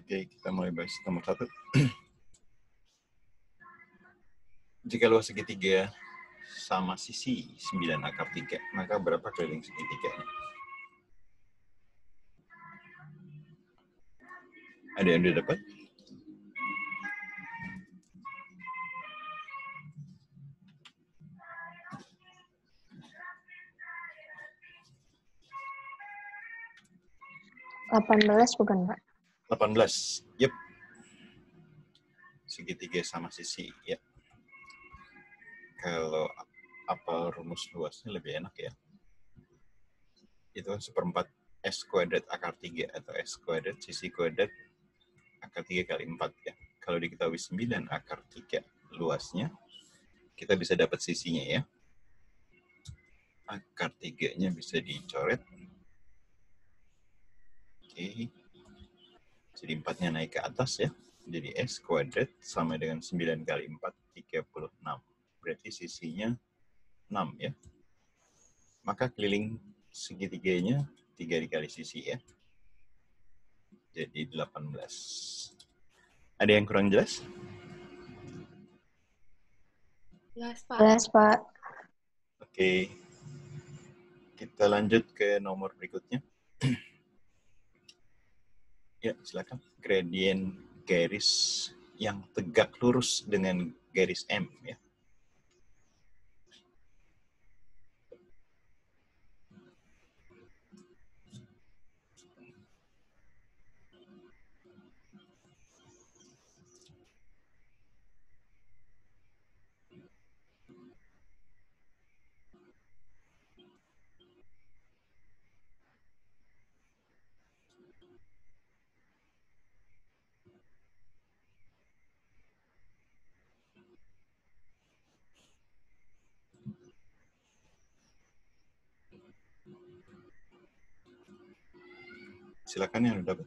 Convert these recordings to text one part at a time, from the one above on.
Oke, kita mulai bahas nomor 1. Jika luas segitiga sama sisi 9 akar 3, maka berapa keliling segitiganya? Ada yang udah dapat? Bukan, Pak? 18. Yep. Segitiga sama sisi, ya. Kalau apa rumus luasnya lebih enak ya. Itu kan seperempat S kuadrat akar 3 atau S kuadrat sisi kuadrat akar 3 kali 4 ya. Kalau diketahui 9 akar 3 luasnya, kita bisa dapat sisinya ya. Akar 3-nya bisa dicoret. Oke. Jadi 4-nya naik ke atas ya. Jadi S kuadrat sama dengan 9 kali 4, 36. Berarti sisinya 6 ya. Maka keliling segitiganya 3 dikali sisi ya. Jadi 18. Ada yang kurang jelas? Jelas, Pak. Jelas, Pak. Oke. Kita lanjut ke nomor berikutnya. Ya, silakan. Gradien garis yang tegak lurus dengan garis M ya. Silakan yang udah dapat.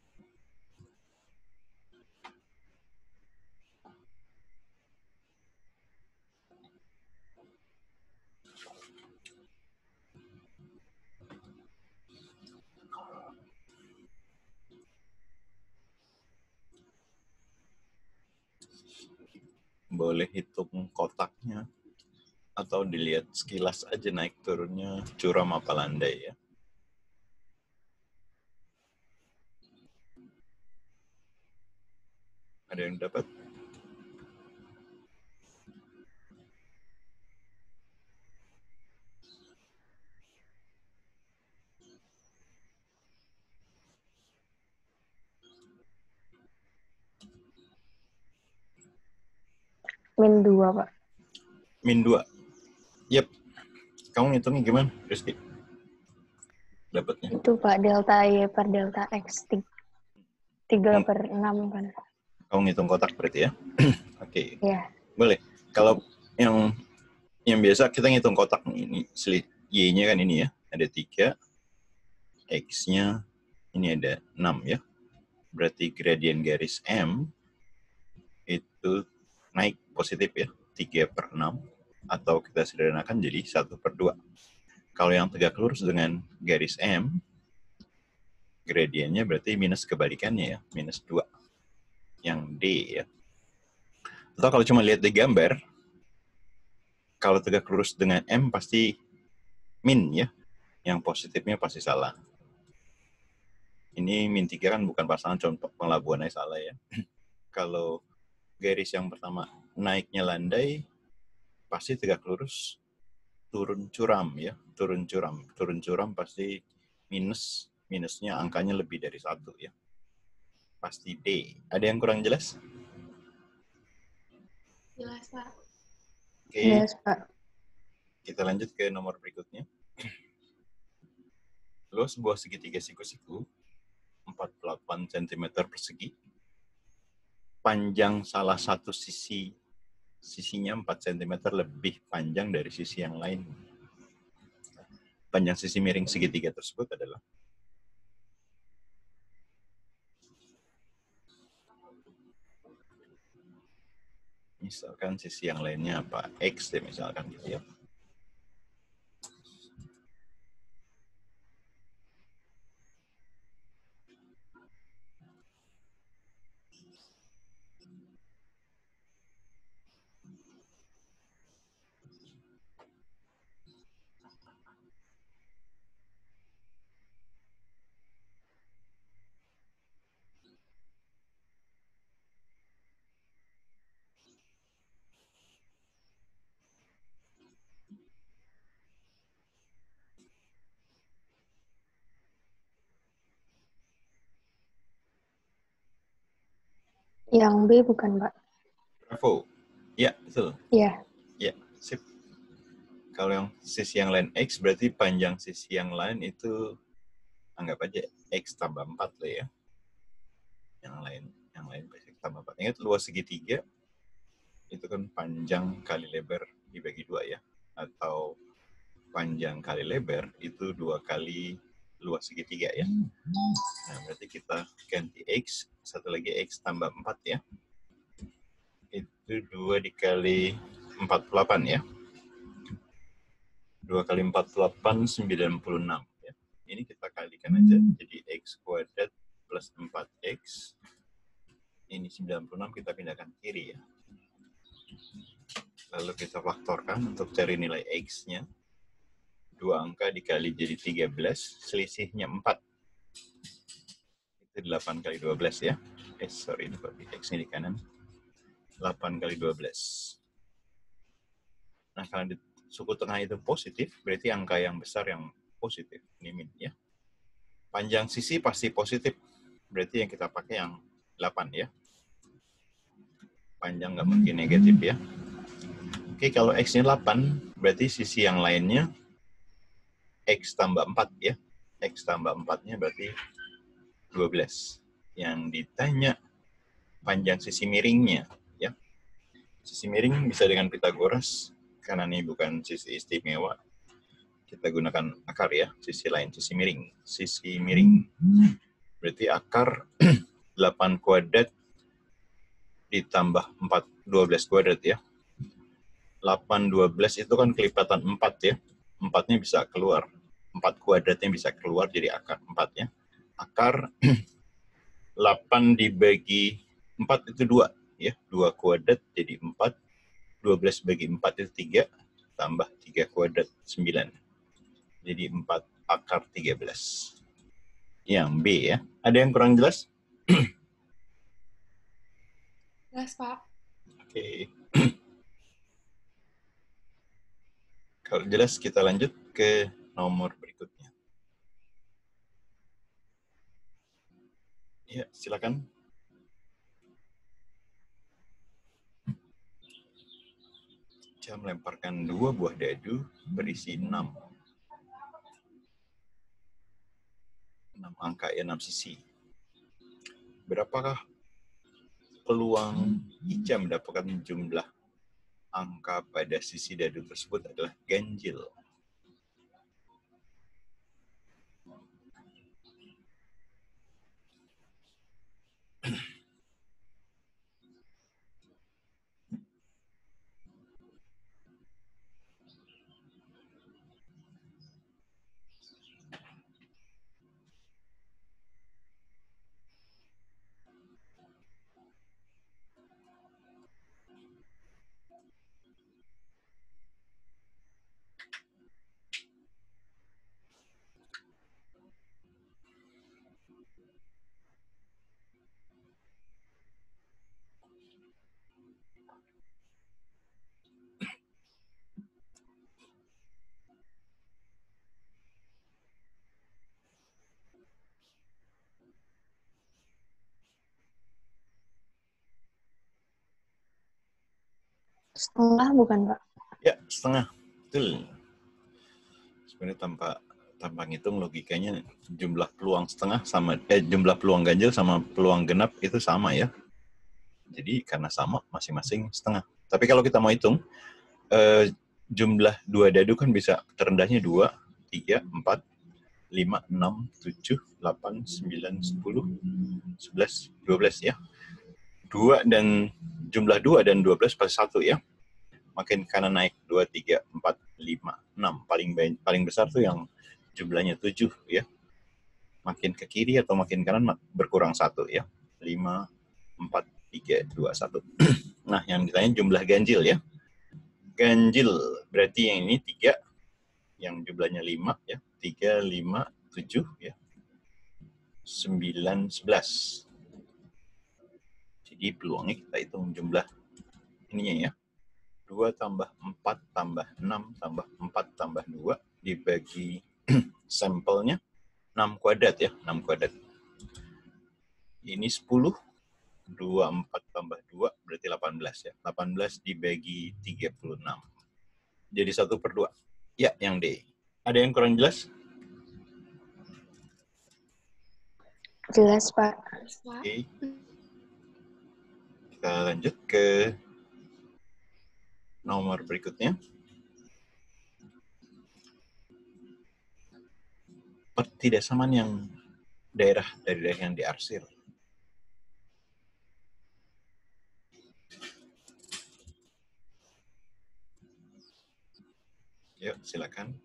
Boleh hitung kotaknya atau dilihat sekilas aja naik turunnya curam apa landai ya. Ada yang dapat? -2, Pak. -2. Yep. Kamu ngitungnya gimana, Rizky? Dapatnya? Itu, Pak, delta Y per delta X. 3/6 kan. Kamu ngitung kotak berarti ya? Oke. Iya. Boleh. Kalau yang biasa kita ngitung kotak ini, Y-nya kan ini ya, ada 3, X-nya ini ada 6 ya. Berarti gradien garis M itu naik positif ya, 3/6, atau kita sederhanakan jadi 1/2. Kalau yang tegak lurus dengan garis M, gradiennya berarti minus kebalikannya ya, -2. Yang D ya. Atau kalau cuma lihat di gambar, kalau tegak lurus dengan M pasti min ya, yang positifnya pasti salah. Ini -3 kan bukan pasangan, contoh pengelabuannya salah ya. Kalau garis yang pertama naiknya landai, pasti tegak lurus turun curam ya, turun curam pasti minusnya angkanya lebih dari 1 ya, pasti D. Ada yang kurang jelas? Jelas, Pak. Oke. Jelas, Pak. Kita lanjut ke nomor berikutnya. Luas sebuah segitiga siku-siku 48 cm persegi, panjang salah satu sisinya 4 cm lebih panjang dari sisi yang lain. Panjang sisi miring segitiga tersebut adalah misalkan sisi yang lainnya apa? X deh misalkan gitu ya. Yang B bukan, Pak? Bravo. Ya, betul. Iya. Ya, sip. Kalau yang sisi yang lain X, berarti panjang sisi yang lain itu anggap aja X tambah 4 lah ya. Yang lain X tambah 4. Ingat luas segitiga, itu kan panjang kali lebar dibagi 2 ya. Atau panjang kali lebar itu 2 kali luas segitiga ya. Nah, berarti kita ganti X, satu lagi X tambah 4 ya. Itu 2 dikali 48 ya. 2 kali 48, 96 ya. Ini kita kalikan aja, jadi X kuadrat plus 4X. Ini 96 kita pindahkan kiri ya. Lalu kita faktorkan untuk cari nilai X-nya. 2 angka dikali jadi 13, selisihnya 4. Itu 8 kali 12 ya. Sorry, X-nya di kanan. 8 kali 12. Nah, kalau di suku tengah itu positif, berarti angka yang besar yang positif. Ini min ya. Panjang sisi pasti positif. Berarti yang kita pakai yang 8 ya. Panjang nggak mungkin negatif ya. Oke, kalau X-nya 8, berarti sisi yang lainnya X tambah 4 ya. X tambah 4-nya berarti 12. Yang ditanya panjang sisi miringnya ya. Sisi miring bisa dengan Pythagoras, karena ini bukan sisi istimewa. Kita gunakan akar ya, sisi lain, sisi miring. Sisi miring. Berarti akar 8 kuadrat ditambah 12 kuadrat ya. 8, 12 itu kan kelipatan 4 ya. 4-nya bisa keluar. 4 kuadratnya bisa keluar jadi akar 4 ya. Akar 8 dibagi 4 itu 2 ya. 2 kuadrat jadi 4. 12 bagi 4 itu 3. Tambah 3 kuadrat 9. Jadi 4 akar 13. Yang B ya. Ada yang kurang jelas? Jelas, Pak. Oke. Kalau jelas kita lanjut ke nomor berikutnya. Ya, silakan. Saya melemparkan 2 buah dadu berisi 6. 6 angka ya, 6 sisi. Berapakah peluang Ica mendapatkan jumlah angka pada sisi dadu tersebut adalah ganjil? Setengah bukan, Pak? Ya, setengah. Betul. Sebenarnya tanpa ngitung logikanya jumlah peluang setengah sama jumlah peluang ganjil sama peluang genap itu sama ya. Jadi karena sama masing-masing setengah. Tapi kalau kita mau hitung jumlah 2 dadu kan bisa terendahnya 2, 3, 4, 5, 6, 7, 8, 9, 10, 11, 12 ya. Jumlah 2 dan 12 pasti 1 ya. Makin kanan naik 2, 3, 4, 5, 6. Paling besar tuh yang jumlahnya 7 ya. Makin ke kiri atau makin kanan berkurang 1 ya. 5, 4, 3, 2, 1. Nah, yang ditanya jumlah ganjil ya. Ganjil berarti yang ini 3, yang jumlahnya 5 ya. 3, 5, 7 ya. 9, 11. Jadi peluangnya kita hitung jumlah ininya ya. 2 tambah 4 tambah 6 tambah 4 tambah 2 dibagi sampelnya 6 kuadrat ya, 6 kuadrat. Ini 10 24 tambah 2 berarti 18 ya. 18 dibagi 36. Jadi 1/2. Ya, yang D. Ada yang kurang jelas? Jelas, Pak. Jelas, Pak. Oke. Kita lanjut ke nomor berikutnya. Pertidaksamaan yang dari daerah yang diarsir. Yuk, silakan.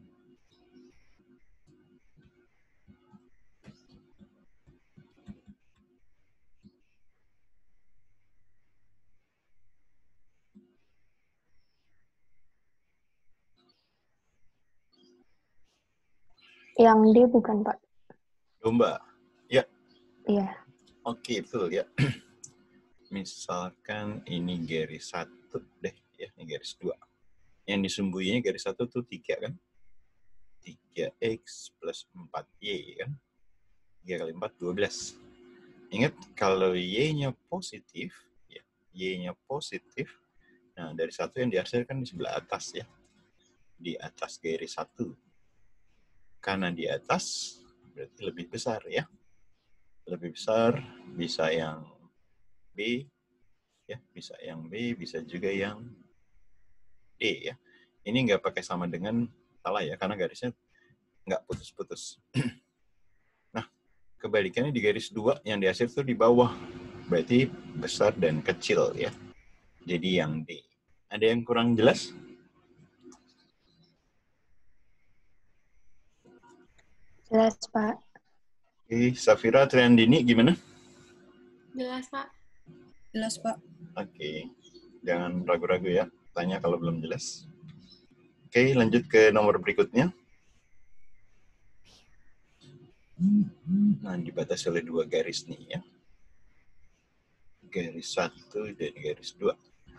Yang D bukan, Pak. Domba. Ya, Iya. oke, betul ya. Misalkan ini garis 1 deh, ya, ini garis 2. Yang disembunyinya garis 1 tuh 3 kan? 3x plus 4y kan? 3 kali 4, 12. Ingat, kalau y-nya positif, ya, y-nya positif, nah dari 1 yang diarsir kan di sebelah atas ya. Di atas garis 1. Karena di atas, berarti lebih besar ya. Lebih besar, bisa yang B, ya, bisa yang B, bisa juga yang D ya. Ini nggak pakai sama dengan salah ya, karena garisnya nggak putus-putus. Nah, kebalikannya di garis 2 yang diarsir tuh di bawah. Berarti besar dan kecil ya. Jadi yang D. Ada yang kurang jelas? Jelas, Pak. Oke, Safira Triandini gimana? Jelas, Pak. Jelas, Pak. Oke, jangan ragu-ragu ya. Tanya kalau belum jelas. Oke, lanjut ke nomor berikutnya. Nah, dibatasi oleh 2 garis nih ya. Garis 1 dan garis 2.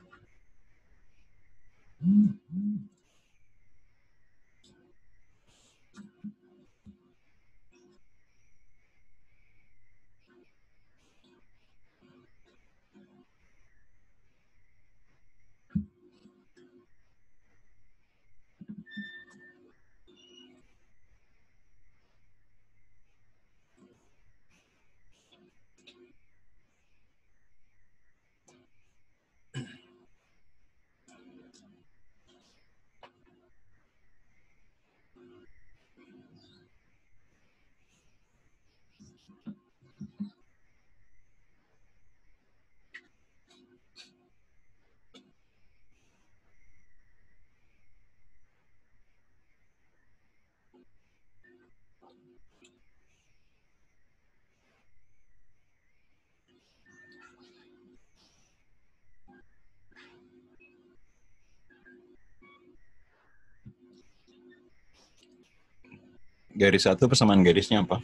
Garis 1 persamaan garisnya apa?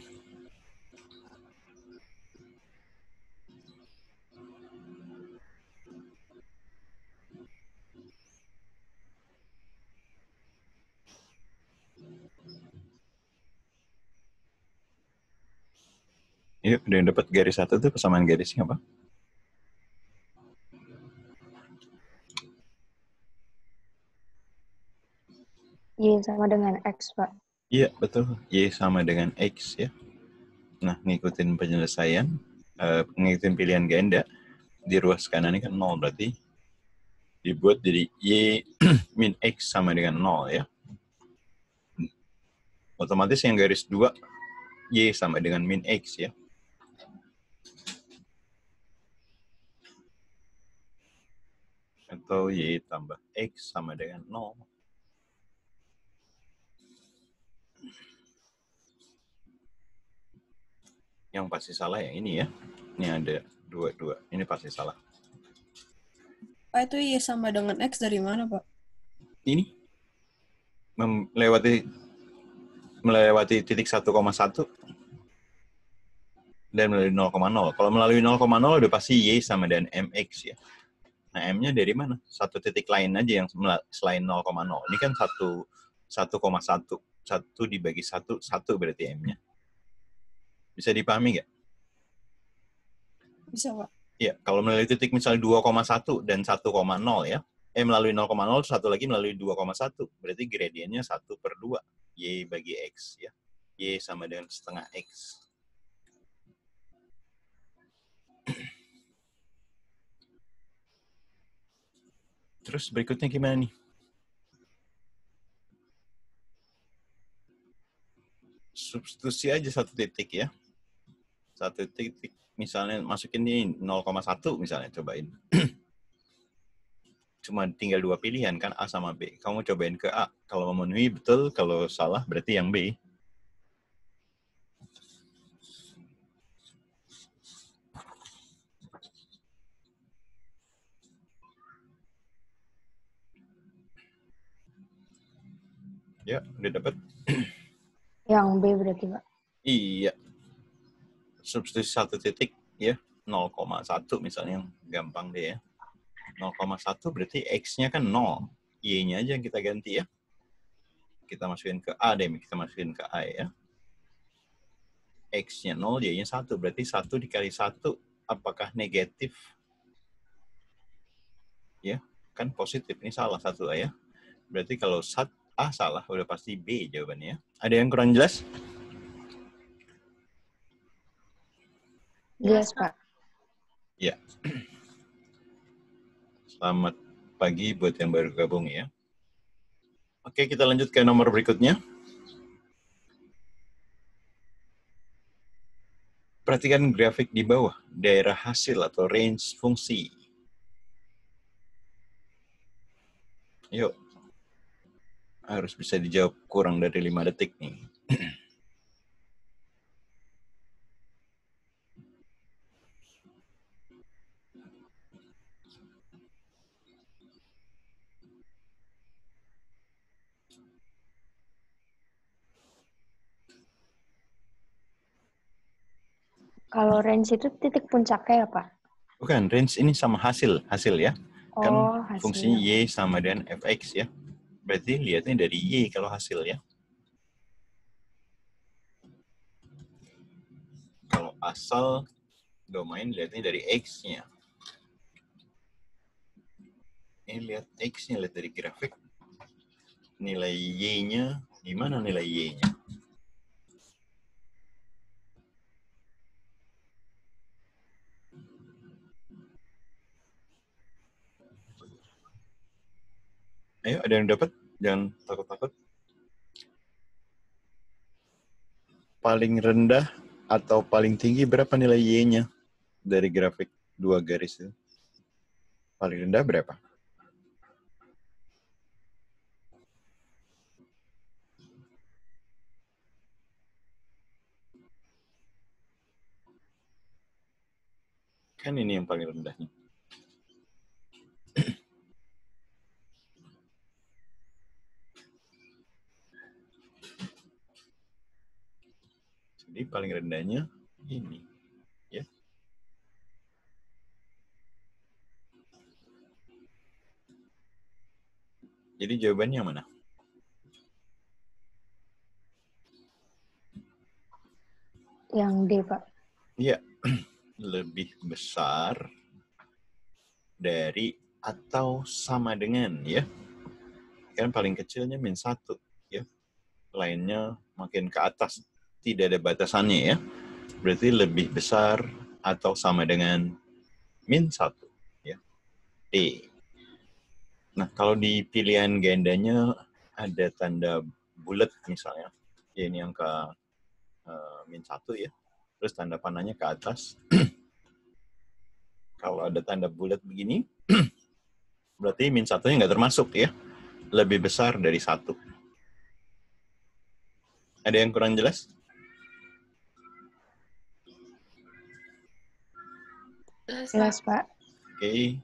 Yuk, ada yang dapat garis 1 itu persamaan garisnya apa? Y sama dengan X, Pak. Iya, betul. Y sama dengan X ya. Nah, ngikutin penyelesaian, ngikutin pilihan ganda, di ruas kanan ini kan 0 berarti dibuat jadi Y min X sama dengan 0 ya. Otomatis yang garis 2, Y sama dengan min X ya. Atau Y tambah X sama dengan 0. Yang pasti salah yang ini ya. Ini ada 2. Ini pasti salah. Pak, itu Y sama dengan X dari mana, Pak? Ini melewati titik 1,1 dan melalui 0,0. Kalau melalui 0,0 udah pasti Y sama dengan MX ya. Nah, M-nya dari mana? Satu titik lain aja yang selain 0,0. Ini kan 1,1. 1 dibagi 1 berarti M-nya. Bisa dipahami nggak? Bisa, Pak. Ya, kalau melalui titik misalnya 2,1 dan 1,0 ya. Melalui 0,0, satu lagi melalui 2,1. Berarti gradiennya 1/2. Y bagi X ya. Y sama dengan setengah X. Terus berikutnya gimana nih? Substitusi aja satu titik ya. Satu titik. Misalnya masukin ini 0,1 misalnya, cobain. Cuma tinggal dua pilihan kan, A sama B. Kamu cobain ke A. Kalau memenuhi betul, kalau salah berarti yang B. Ya, udah dapat? Yang B berarti, Pak. Iya. Substitusi satu titik ya, 0,1 misalnya, yang gampang deh ya. 0,1 berarti X-nya kan 0. Y-nya aja yang kita ganti ya. Kita masukin ke A deh, kita masukin ke A ya. X-nya 0, Y-nya 1. Berarti 1 dikali 1, apakah negatif? Ya, kan positif. Ini salah satu A ya. Berarti kalau A salah, udah pasti B jawabannya. Ada yang kurang jelas? Jelas, Pak. Ya. Selamat pagi buat yang baru gabung ya. Oke, kita lanjut ke nomor berikutnya. Perhatikan grafik di bawah, daerah hasil atau range fungsi. Yuk. Harus bisa dijawab kurang dari 5 detik nih. Kalau range itu titik puncaknya ya, Pak? Bukan, range ini sama hasil ya. Kan Oh, hasil. fungsinya Y sama dengan Fx ya. Berarti lihatnya dari Y kalau hasil ya. Kalau asal domain lihatnya dari X-nya. Ini lihat X-nya, lihat dari grafik. Nilai Y-nya, gimana nilai Y-nya? Ayo, ada yang dapat? Jangan takut-takut. Paling rendah atau paling tinggi berapa nilai Y-nya dari grafik 2 garis itu? Paling rendah berapa? Kan ini yang paling rendahnya. Jadi paling rendahnya ini. Ya. Jadi jawabannya mana? Yang D, Pak. Iya, lebih besar dari atau sama dengan ya. Kan paling kecilnya -1 ya. Lainnya makin ke atas. Tidak ada batasannya ya. Berarti lebih besar atau sama dengan -1 ya. D. Nah, kalau di pilihan gandanya ada tanda bulat misalnya. Ya, ini angka -1 ya. Terus tanda panahnya ke atas. Kalau ada tanda bulat begini, berarti -1-nya nggak termasuk ya. Lebih besar dari 1. Ada yang kurang jelas? Jelas, Pak. Oke.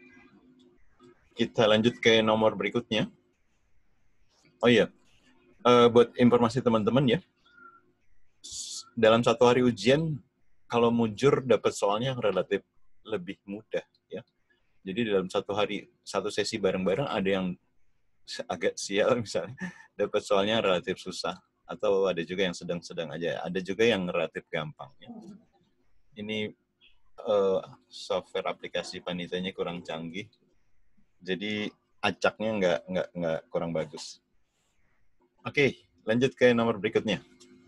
Kita lanjut ke nomor berikutnya. Oh iya, buat informasi teman-teman ya, dalam satu hari ujian, kalau mujur dapat soalnya relatif lebih mudah ya. Jadi dalam satu hari, satu sesi bareng-bareng ada yang agak sial misalnya, dapat soalnya relatif susah. Atau ada juga yang sedang-sedang aja. Ada juga yang relatif gampang. Ya. Ini software aplikasi panitanya kurang canggih. Jadi acaknya nggak kurang bagus. Oke, lanjut ke nomor berikutnya.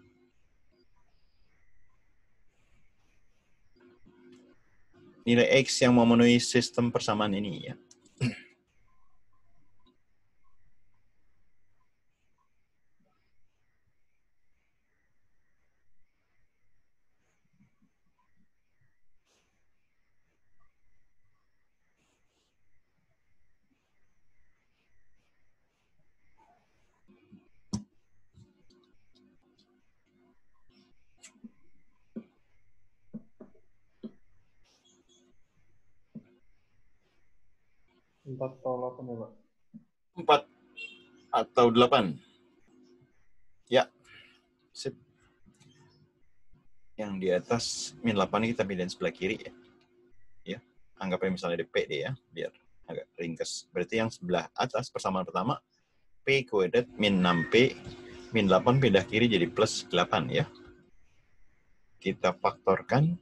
Nilai X yang memenuhi sistem persamaan ini ya. Empat atau 8 ya, Pak? 4 atau 8. Ya, sip. Yang di atas min 8 ini kita pindahin sebelah kiri ya. Ya, anggapnya misalnya di P deh ya, biar agak ringkas. Berarti yang sebelah atas persamaan pertama P kuadrat min 6P min 8 pindah kiri jadi plus 8 ya. Kita faktorkan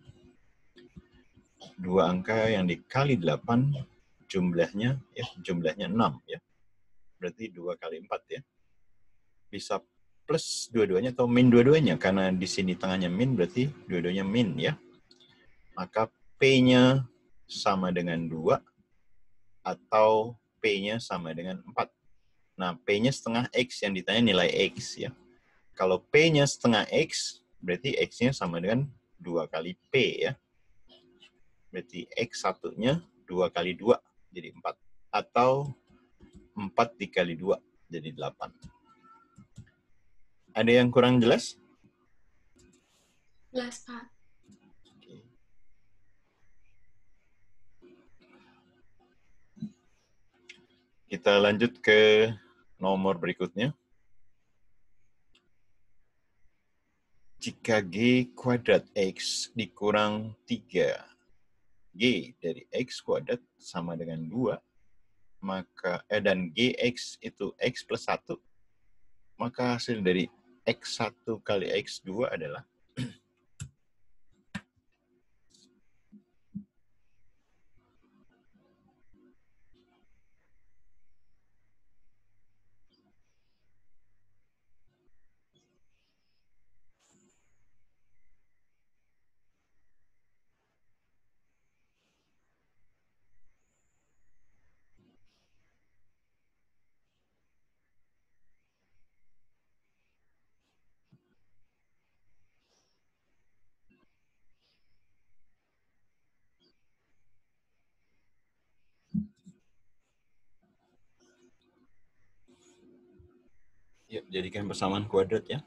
dua angka yang dikali 8 jumlahnya 6 ya. Berarti 2 kali 4 ya. Bisa plus dua-duanya atau min dua-duanya karena di sini tengahnya min berarti dua-duanya min ya. Maka P-nya sama dengan 2 atau P-nya sama dengan 4. Nah, P-nya setengah X yang ditanya nilai X ya. Kalau P-nya setengah X berarti X-nya sama dengan 2 kali P ya. Berarti X1-nya 2 kali 2 jadi 4. Atau 4 dikali 2 jadi 8. Ada yang kurang jelas? Jelas, Pak. Kita lanjut ke nomor berikutnya. Jika G kuadrat X dikurang 3, G dari X kuadrat sama dengan 2, maka dan GX itu X plus 1, maka hasil dari X1 kali X2 adalah jadikan persamaan kuadrat ya.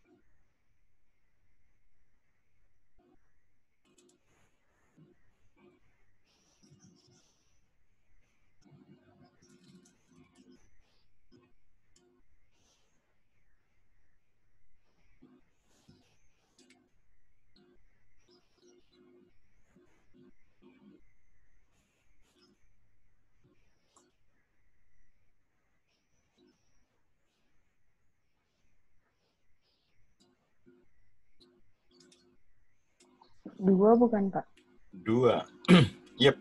Dua bukan, Pak? 2. Yep.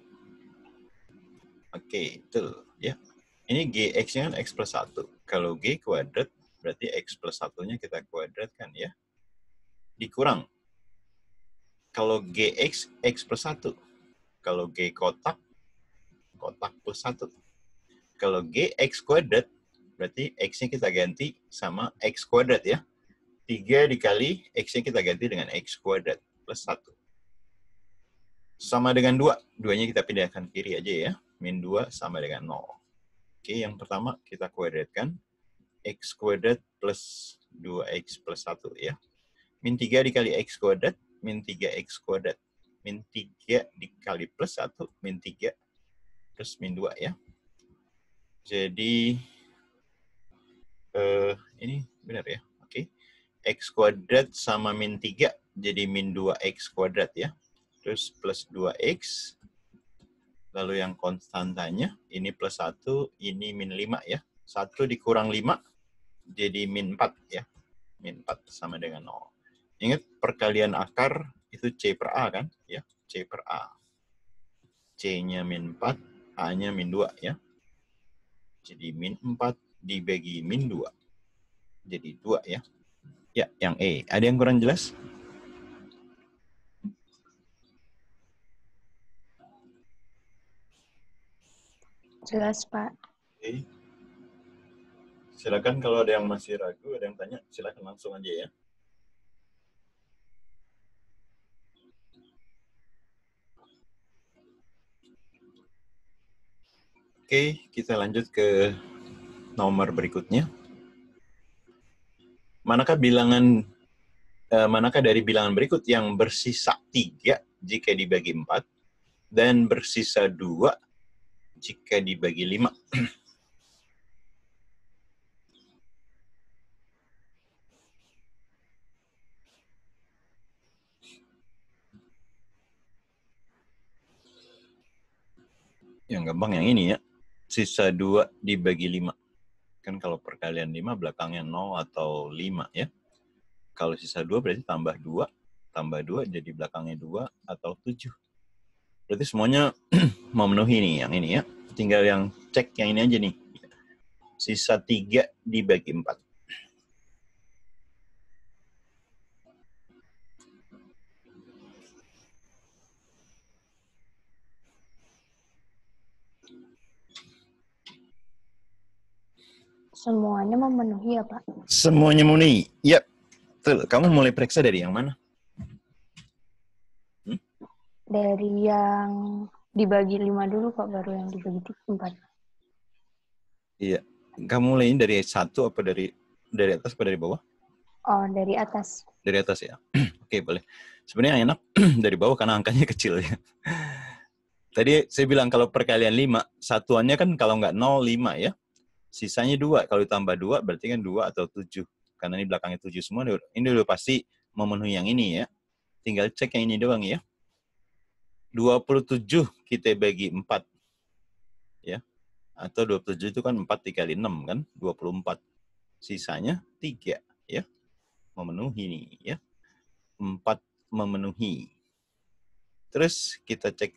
Oke, betul ya. Ini GX-nya kan X plus 1. Kalau G kuadrat berarti X plus 1-nya kita kuadratkan ya. Dikurang. Kalau GX, X plus 1. Kalau G kotak, kotak plus 1. Kalau GX kuadrat, berarti X-nya kita ganti sama X kuadrat ya. 3 dikali X-nya kita ganti dengan X kuadrat plus 1. Sama dengan 2. 2-nya kita pindahkan kiri aja ya. Min 2 sama dengan 0. Oke, yang pertama kita kuadratkan. X kuadrat plus 2X plus 1 ya. Min 3 dikali X kuadrat, min 3X kuadrat. Min 3 dikali plus 1, min 3 plus min 2 ya. Jadi, ini benar ya. Oke. X kuadrat sama min 3, jadi min 2X kuadrat ya. Terus plus 2X. Lalu yang konstantanya, ini plus 1, ini min 5 ya. 1 dikurang 5, jadi min 4 ya. Min 4 sama dengan 0. Ingat perkalian akar itu C per A kan? Ya. C C per A. C-nya min 4, A-nya min 2 ya. Jadi min 4 dibagi min 2. Jadi 2 ya. Ya, yang E. Ada yang kurang jelas? Jelas, Pak. Oke. Silakan kalau ada yang masih ragu, ada yang tanya, silakan langsung aja ya. Oke, kita lanjut ke nomor berikutnya. Manakah dari bilangan berikut yang bersisa 3 jika dibagi 4 dan bersisa 2 jika dibagi 5? Yang gampang yang ini ya. Sisa 2 dibagi 5. Kan kalau perkalian 5 belakangnya 0 atau 5 ya. Kalau sisa 2 berarti tambah 2. Tambah 2 jadi belakangnya 2 atau 7. Berarti semuanya memenuhi nih yang ini ya. Tinggal yang cek yang ini aja nih. Sisa 3 dibagi 4. Semuanya memenuhi ya, Pak? Semuanya memenuhi. Yap. Betul. Kamu mulai periksa dari yang mana? Dari yang dibagi 5 dulu, Pak, baru yang dibagi 4. Iya. Kamu mulai dari 1 apa dari atas apa dari bawah? Oh, dari atas. Dari atas ya. Oke, boleh. Sebenarnya enak dari bawah karena angkanya kecil ya. Tadi saya bilang kalau perkalian 5, satuannya kan kalau nggak 0, 5 ya. Sisanya 2. Kalau ditambah 2 berarti kan 2 atau 7. Karena ini belakangnya 7 semua. Ini udah pasti memenuhi yang ini ya. Tinggal cek yang ini doang ya. 27 kita bagi 4. Ya. Atau 27 itu kan 4 dikali 6 kan. 24. Sisanya 3 ya. Memenuhi nih ya. 4 memenuhi. Terus kita cek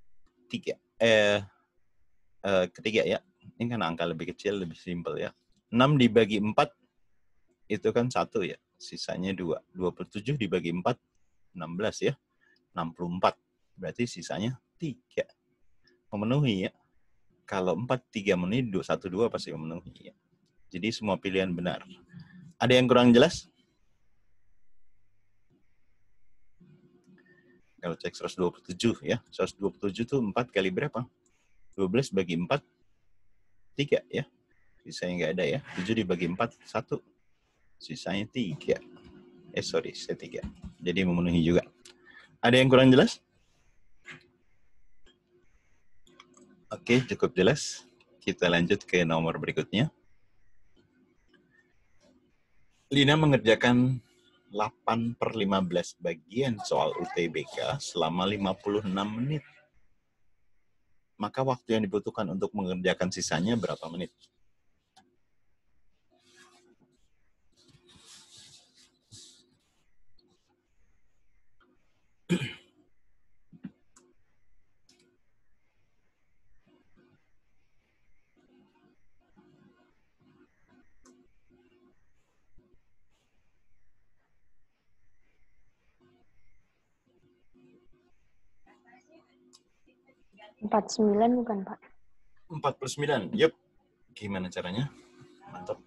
ketiga ya. Ini kan angka lebih kecil, lebih simpel ya. 6 dibagi 4 itu kan 1 ya. Sisanya 2. 27 dibagi 4, 16 ya. 64. Berarti sisanya 3. Memenuhi ya. Kalau 4, 3 memenuhi, 1, 2 pasti memenuhi ya. Jadi semua pilihan benar. Ada yang kurang jelas? Kalau cek 127 ya. 127 itu 4 kali berapa? 12 bagi 4, 3 ya. Sisanya nggak ada ya. 7 dibagi 4, 1. Sisanya 3. Saya 3. Jadi memenuhi juga. Ada yang kurang jelas? Oke, cukup jelas. Kita lanjut ke nomor berikutnya. Lina mengerjakan 8/15 bagian soal UTBK selama 56 menit. Maka waktu yang dibutuhkan untuk mengerjakan sisanya berapa menit? Empat 49 bukan, Pak? 49. Yup. Gimana caranya? Mantap.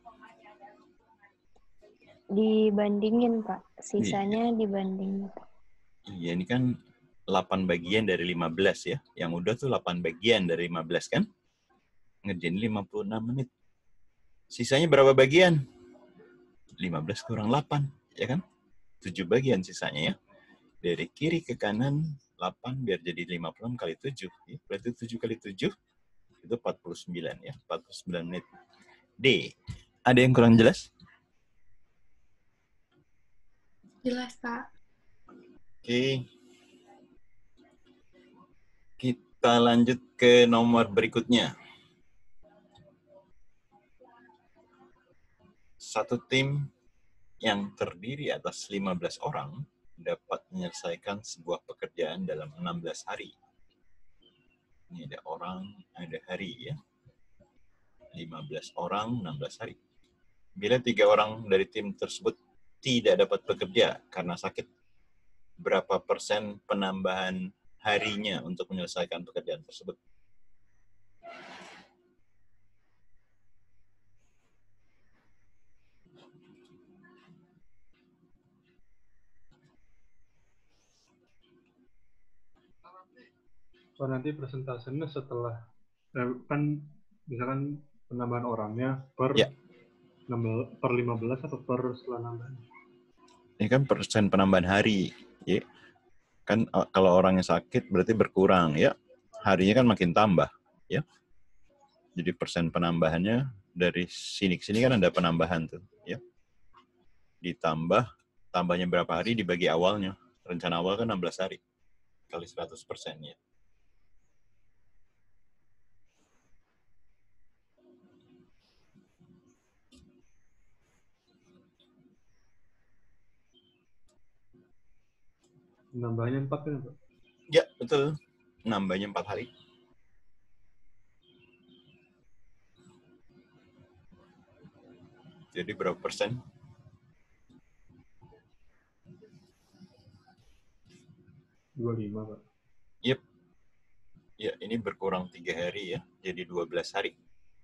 Dibandingin, Pak. Sisanya dibandingin. Iya, ini kan 8 bagian dari 15 ya. Yang udah tuh 8 bagian dari 15 kan? Ngerjain 56 menit. Sisanya berapa bagian? 15 kurang 8, ya kan? 7 bagian sisanya ya. Dari kiri ke kanan 8 biar jadi 56 kali 7. Ya, berarti 7 kali 7 itu 49 ya. 49 menit. D. Ada yang kurang jelas? Jelas, Pak. Oke. Kita lanjut ke nomor berikutnya. Satu tim yang terdiri atas 15 orang dapat menyelesaikan sebuah pekerjaan dalam 16 hari. Ini ada orang, ada hari ya. 15 orang, 16 hari. Bila 3 orang dari tim tersebut tidak dapat bekerja karena sakit, berapa persen penambahan harinya untuk menyelesaikan pekerjaan tersebut? So nanti persentasenya setelah kan misalkan penambahan orangnya per Ya. per 15 atau per setelah nambahan? Ini kan persen penambahan hari, ya. Kan kalau orangnya sakit berarti berkurang, ya. Harinya kan makin tambah, ya. Jadi persen penambahannya dari sini ke sini kan ada penambahan tuh, ya. Tambahnya berapa hari dibagi awalnya. Rencana awal kan 16 hari. Kali 100%, ya. Nambahnya 4 kan, Pak? Ya, betul. Nambahnya 4 hari. Jadi berapa persen? 25, Pak. Yep. Ya, ini berkurang 3 hari ya. Jadi 12 hari.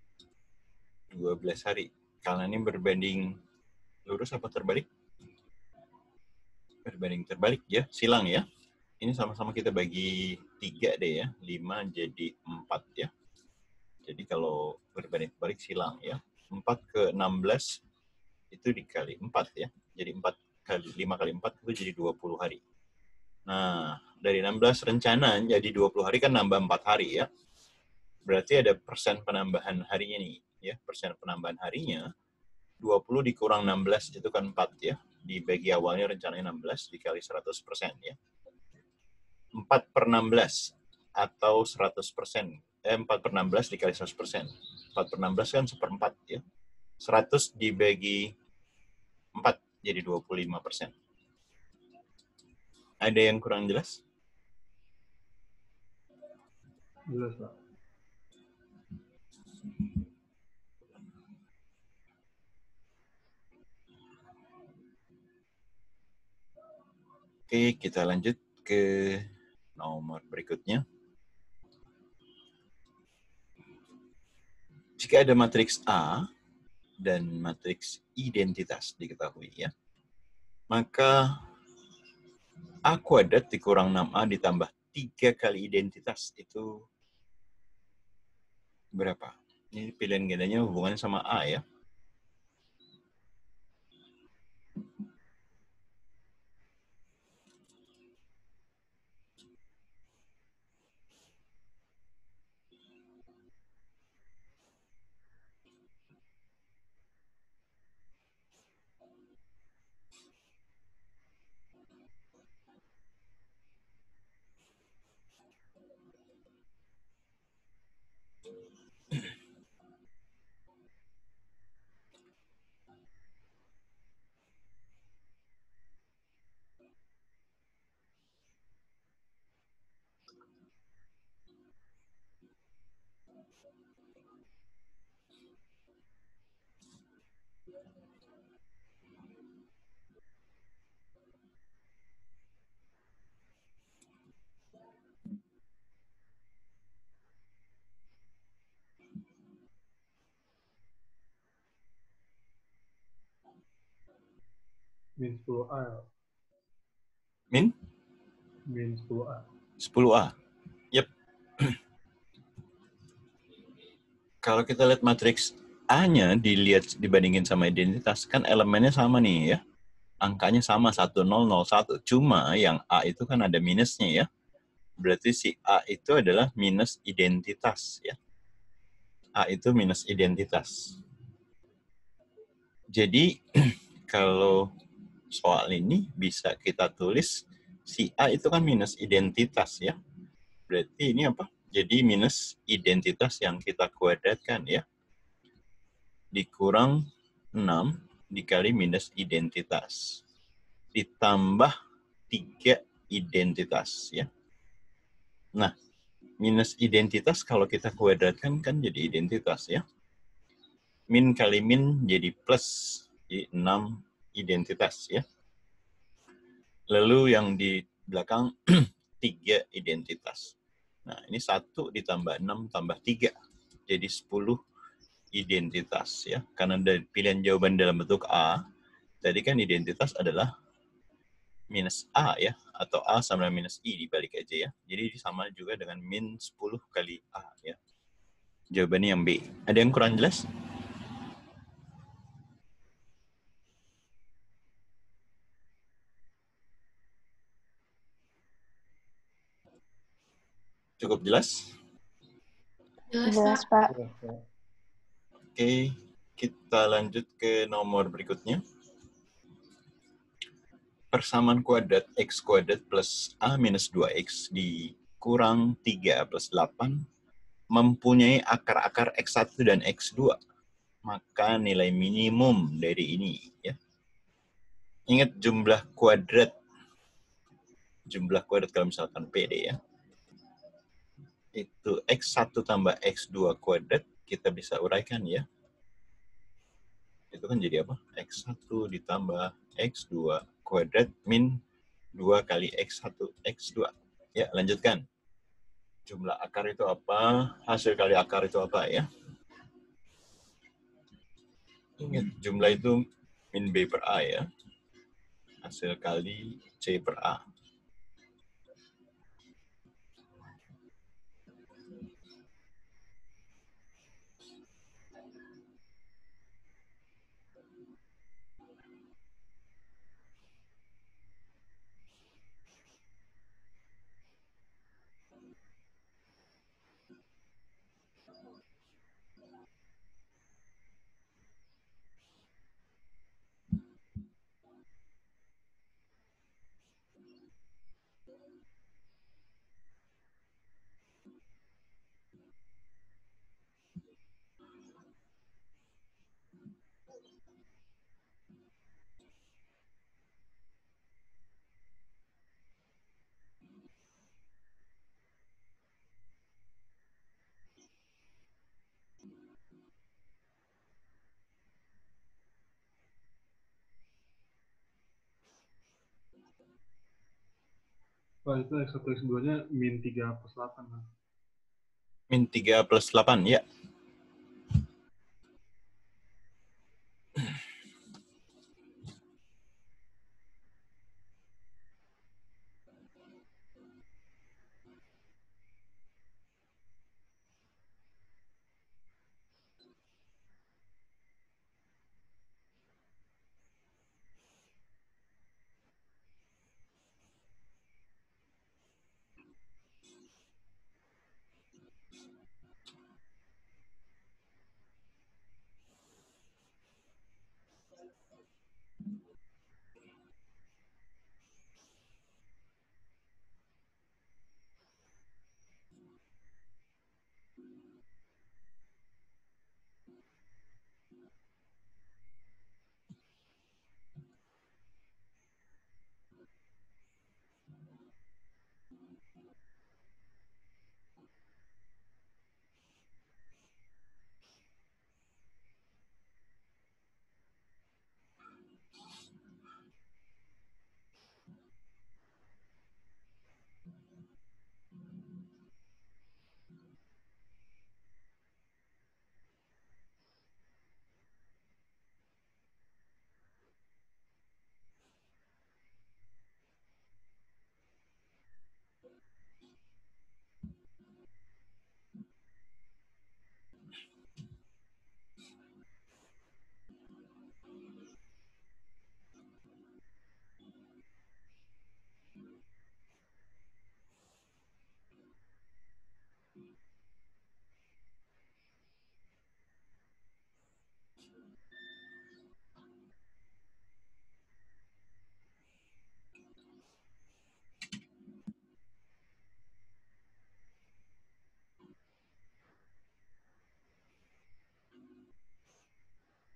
12 hari. Karena ini berbanding lurus apa terbalik? Berbanding terbalik ya, silang ya. Ini sama-sama kita bagi 3 deh ya. 5 jadi 4 ya. Jadi kalau berbanding terbalik silang ya. 4 ke 16 itu dikali 4 ya. Jadi 5 kali 4 itu jadi 20 hari. Nah, dari 16 rencana jadi 20 hari kan nambah 4 hari ya. Berarti ada persen penambahan harinya nih. Ya, persen penambahan harinya 20 dikurang 16 itu kan 4 ya. Dibagi awalnya rencananya 16 dikali 100% ya. 4 per 16 atau 100%. 4 per 16 dikali 100%. 4 per 16 kan 1/4 ya. 100 dibagi 4 jadi 25%. Ada yang kurang jelas? Jelas, Pak. Oke, kita lanjut ke nomor berikutnya. Jika ada matriks A dan matriks identitas diketahui ya, maka A kuadrat dikurang 6A ditambah 3 kali identitas itu berapa? Ini pilihan gandanya hubungannya sama A ya. Min 10A, ya. Min? Min 10A. 10A. Yep. Kalau kita lihat matriks A-nya dibandingin sama identitas, kan elemennya sama nih ya. Angkanya sama 1001. Cuma yang A itu kan ada minusnya ya. Berarti si A itu adalah minus identitas ya. A itu minus identitas. Jadi kalau soal ini bisa kita tulis si A itu kan minus identitas ya. Berarti ini apa? Jadi minus identitas yang kita kuadratkan ya. Dikurang 6 dikali minus identitas. Ditambah 3 identitas ya. Nah, minus identitas kalau kita kuadratkan kan jadi identitas ya. Min kali min jadi plus, jadi 6 identitas ya. Lalu yang di belakang 3 identitas. Nah, ini 1 ditambah 6 tambah 3. Jadi 10 identitas ya. Karena dari pilihan jawaban dalam bentuk A, tadi kan identitas adalah minus A ya, atau A sama dengan minus I dibalik aja ya. Jadi sama juga dengan min 10 kali A ya. Jawabannya yang B. Ada yang kurang jelas? Cukup jelas? Jelas, Jelas, Pak. Pak. Oke, kita lanjut ke nomor berikutnya. Persamaan kuadrat X kuadrat plus A minus 2X dikurang 3 plus 8 mempunyai akar-akar X1 dan X2. Maka nilai minimum dari ini ya. Ingat jumlah kuadrat kalau misalkan PD ya. Itu X1 tambah X2 kuadrat kita bisa uraikan ya. Itu kan jadi apa? X1 ditambah X2 kuadrat min 2 kali X1 X2. Ya, lanjutkan. Jumlah akar itu apa? Hasil kali akar itu apa ya? Ingat, jumlah itu min B per A ya. Hasil kali C per A. Pak, itu X1, X2-nya min 3 plus 8. Kan? Min 3 plus 8 ya.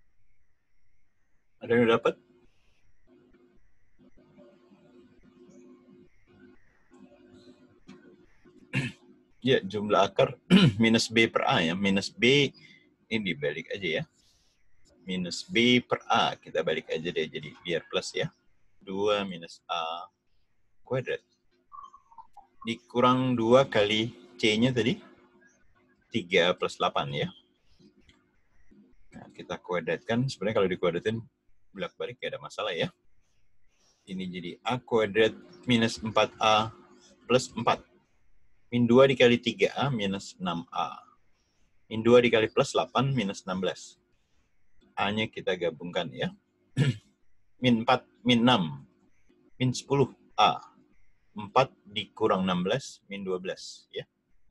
Ada yang dapat? Ya, jumlah akar minus B per A ya. Minus B ini dibalik aja ya. Minus B per A. Kita balik aja deh jadi biar plus ya. 2 minus A kuadrat. Dikurang 2 kali C-nya tadi. 3 plus 8 ya. Nah, kita kuadratkan. Sebenarnya kalau dikuadratin bolak-balik gak ada masalah ya. Ini jadi A kuadrat minus 4A plus 4. Min 2 dikali 3A minus 6A. Min 2 dikali plus 8 minus 16. A-nya kita gabungkan ya. Min 4, min 6, min 10 A. 4 dikurang 16, min 12 ya.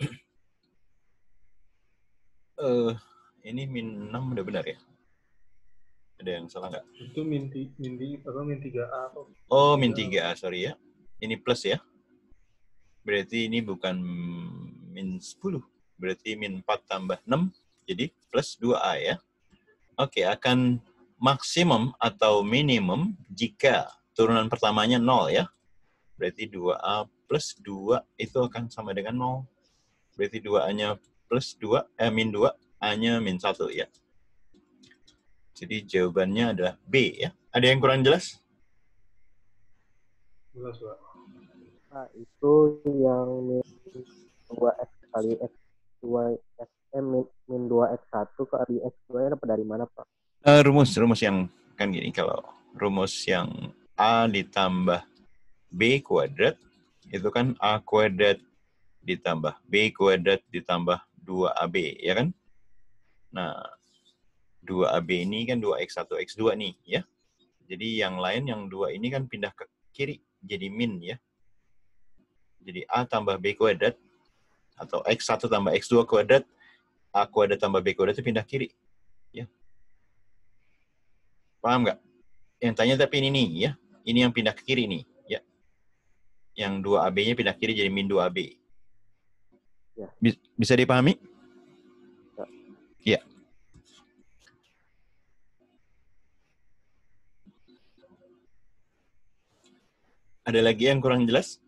Ini min 6 udah benar ya? Ada yang salah nggak? Itu min 3A kok. Oh, min 3A, sorry ya. Ini plus ya. Berarti ini bukan min 10. Berarti min 4 tambah 6, jadi plus 2A ya. Oke, akan maksimum atau minimum jika turunan pertamanya 0 ya. Berarti 2A plus 2 itu akan sama dengan 0. Berarti 2A-nya plus 2, min 2, A-nya min 1 ya. Jadi jawabannya adalah B ya. Ada yang kurang jelas? Jelas, Pak. Pak, itu yang min 2x kali x2 min 2x1 kali x2 dapat dari mana, Pak? Rumus yang kan gini, kalau rumus yang A ditambah B kuadrat itu kan A kuadrat ditambah B kuadrat ditambah 2AB ya kan? Nah, 2AB ini kan 2x1 x2 nih ya. Jadi yang lain yang 2 ini kan pindah ke kiri jadi min ya. Jadi A tambah B kuadrat atau x1 tambah x2 kuadrat, A kuadrat tambah B kuadrat itu pindah kiri. Ya. Paham nggak? Yang tanya tapi ini nih ya. Ini yang pindah ke kiri nih ya. Yang 2AB-nya pindah kiri jadi min 2AB. Ya. Bisa dipahami? Ya. Ada lagi yang kurang jelas?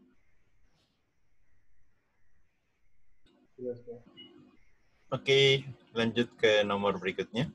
Jelas, Pak. Oke, lanjut ke nomor berikutnya.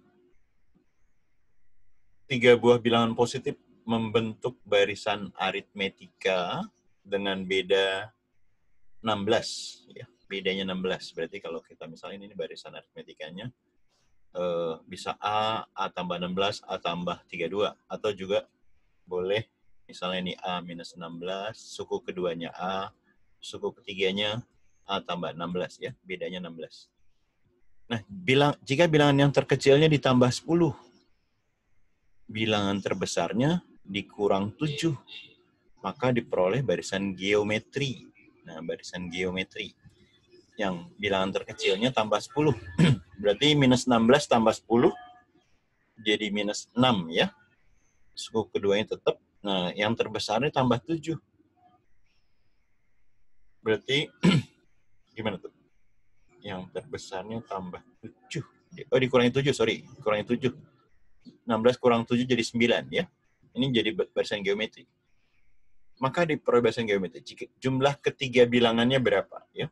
3 buah bilangan positif membentuk barisan aritmetika dengan beda 16. Ya, bedanya 16. Berarti kalau kita misalnya ini barisan aritmetikanya, bisa A tambah 16, A tambah 32. Atau juga boleh misalnya ini A minus 16, suku keduanya A, suku ketiganya A tambah 16 ya, bedanya 16. Nah, jika bilangan yang terkecilnya ditambah 10, bilangan terbesarnya dikurang 7, maka diperoleh barisan geometri. Nah, barisan geometri yang bilangan terkecilnya tambah 10. Berarti minus 16 tambah 10 jadi minus 6 ya. Suku keduanya tetap. Nah, yang terbesarnya tambah 7. Berarti gimana tuh? Yang terbesarnya tambah 7. Oh, dikurangi 7, sorry. Kurangi 7. 16 kurang 7 jadi 9 ya. Ini jadi barisan geometri. Maka diperoleh barisan geometri. Jumlah ketiga bilangannya berapa ya?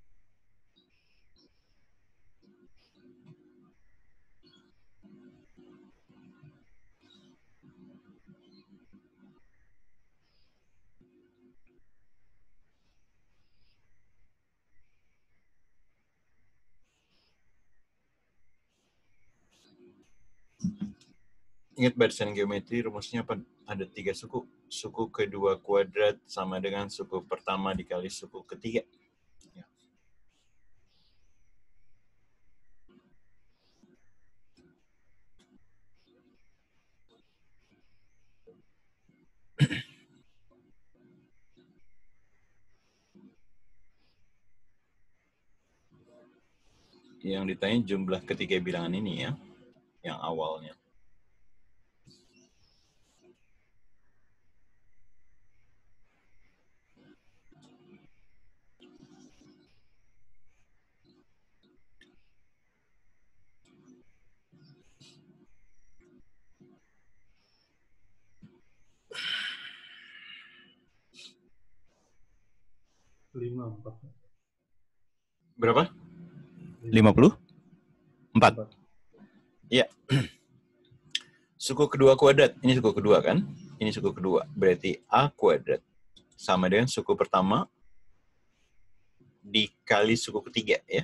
Ingat barisan geometri rumusnya apa? Ada 3 suku. Suku kedua kuadrat sama dengan suku pertama dikali suku ketiga. Ya. Yang ditanya jumlah ketiga bilangan ini ya, yang awalnya. Lima, 4. Berapa? 54. Iya. Suku kedua kuadrat. Ini suku kedua kan? Ini suku kedua. Berarti A kuadrat sama dengan suku pertama dikali suku ketiga ya.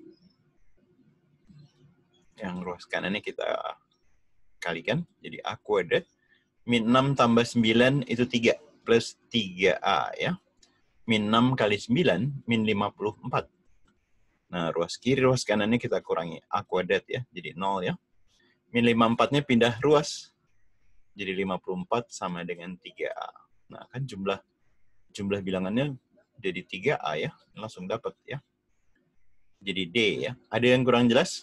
Yang ruas kanannya kita kalikan. Jadi A kuadrat. Min 6 tambah 9 itu 3. Plus 3A ya. Min 6 kali 9, min 54. Nah, ruas kiri, ruas kanannya kita kurangi. A kuadrat ya. Jadi 0 ya. Min 54-nya pindah ruas. Jadi 54 sama dengan 3A. Nah, kan jumlah bilangannya jadi 3A ya. Langsung dapat ya. Jadi D ya. Ada yang kurang jelas?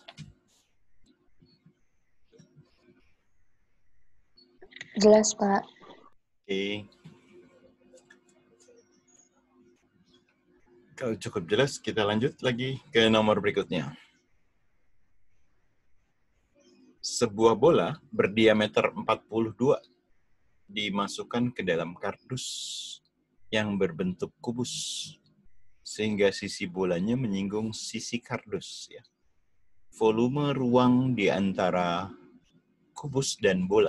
Jelas, Pak. Oke. Kalau cukup jelas, kita lanjut lagi ke nomor berikutnya. Sebuah bola berdiameter 42 dimasukkan ke dalam kardus yang berbentuk kubus, sehingga sisi bolanya menyinggung sisi kardus. Ya. Volume ruang di antara kubus dan bola.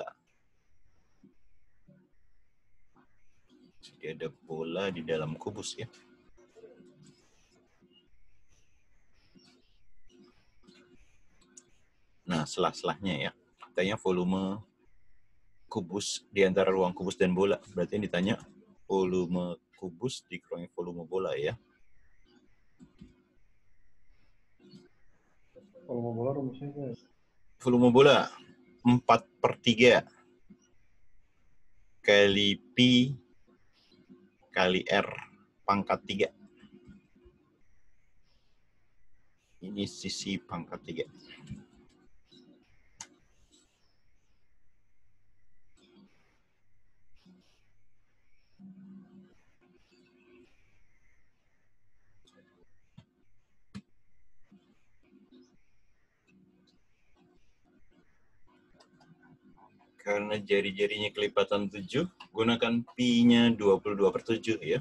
Jadi ada bola di dalam kubus ya. Nah, selah-selahnya ya. Tanya volume kubus di antara ruang kubus dan bola. Berarti yang ditanya volume kubus dikurangi volume bola ya. Volume bola rumusnya apa ya? Volume bola 4/3 kali Pi kali R pangkat 3. Ini sisi pangkat 3. Karena jari-jarinya kelipatan 7, gunakan Pi-nya 22/7 ya.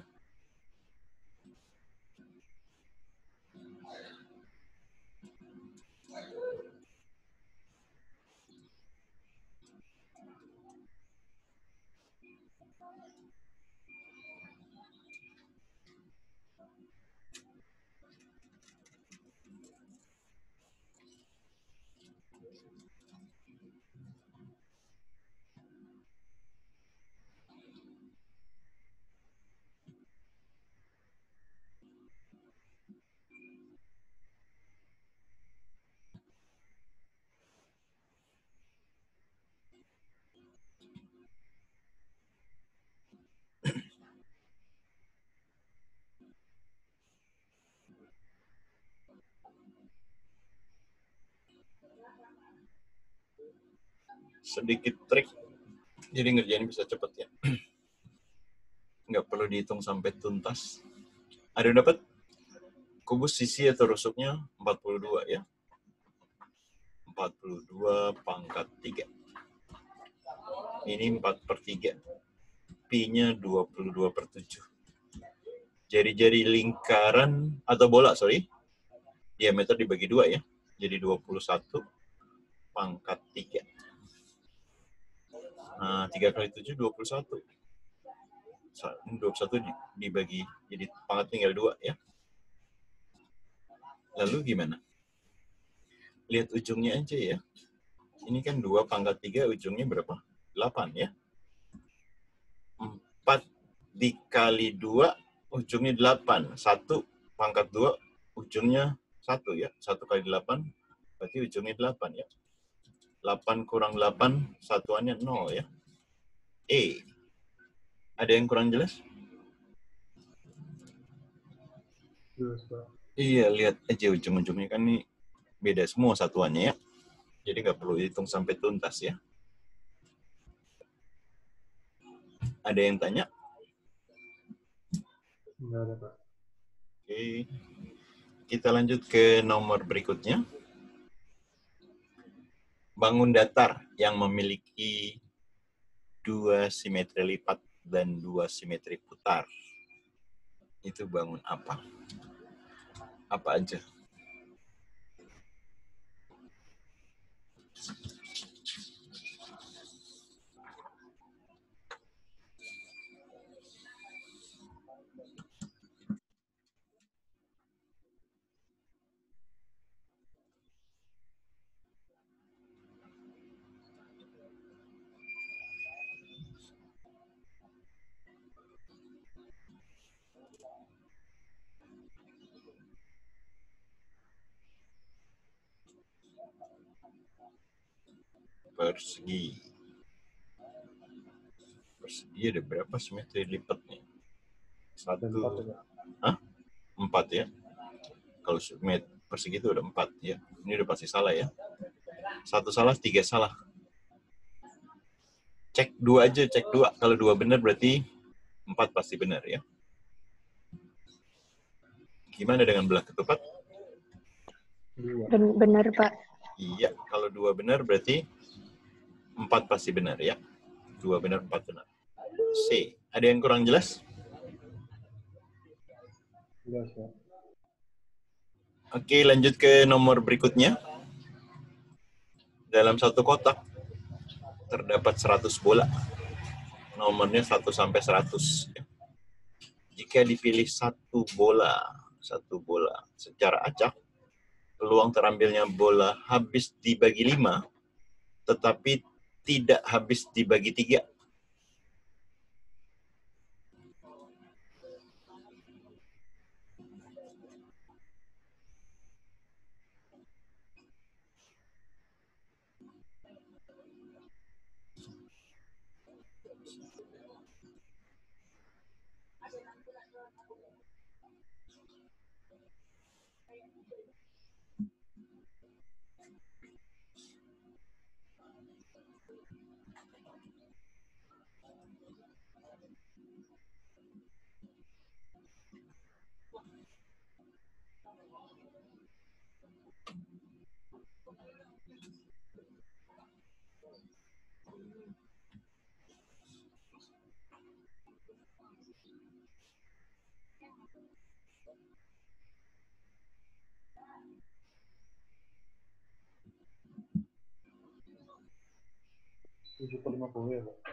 Sedikit trik, jadi ngerjain bisa cepet ya. Nggak perlu dihitung sampai tuntas. Ada yang dapat? Kubus sisi atau rusuknya 42 ya. 42 pangkat 3. Ini 4/3. Pi-nya 22/7. Jari-jari lingkaran atau bola, diameter dibagi 2 ya. Jadi 21 pangkat 3. Nah, 3 kali 7, 21. 21 dibagi, jadi pangkat tinggal 2 ya. Lalu gimana? Lihat ujungnya aja ya. Ini kan 2 pangkat 3, ujungnya berapa? 8 ya. 4 dikali 2, ujungnya 8. 1 pangkat 2, ujungnya 1 ya. 1 kali 8, berarti ujungnya 8 ya. 8 kurang 8, satuannya 0 ya. E. Ada yang kurang jelas? Jelas, Pak. Iya, lihat aja ujung-ujungnya kan nih beda semua satuannya ya. Jadi nggak perlu hitung sampai tuntas ya. Ada yang tanya? Nggak ada, Pak. Oke. Kita lanjut ke nomor berikutnya. Bangun datar yang memiliki 2 simetri lipat dan 2 simetri putar. Itu bangun apa? Apa aja? Persegi. Persegi ada berapa simetri lipatnya? Ada 4 Satu. ya. Hah? 4 ya? Kalau persegi itu ada 4 ya. Ini udah pasti salah ya. 1 salah, 3 salah. Cek 2 aja, cek 2. Kalau 2 benar berarti 4 pasti benar ya. Gimana dengan belah ketupat? Benar, Pak. Iya, kalau 2 benar berarti 4 pasti benar ya. 2 benar, 4 benar. C. Ada yang kurang jelas? Jelas ya. Oke, lanjut ke nomor berikutnya. Dalam satu kotak terdapat 100 bola. Nomornya 1 sampai 100. Jika dipilih satu bola secara acak, peluang terambilnya bola habis dibagi 5, tetapi tidak habis dibagi 3. Tujuh per 50 ya, Pak?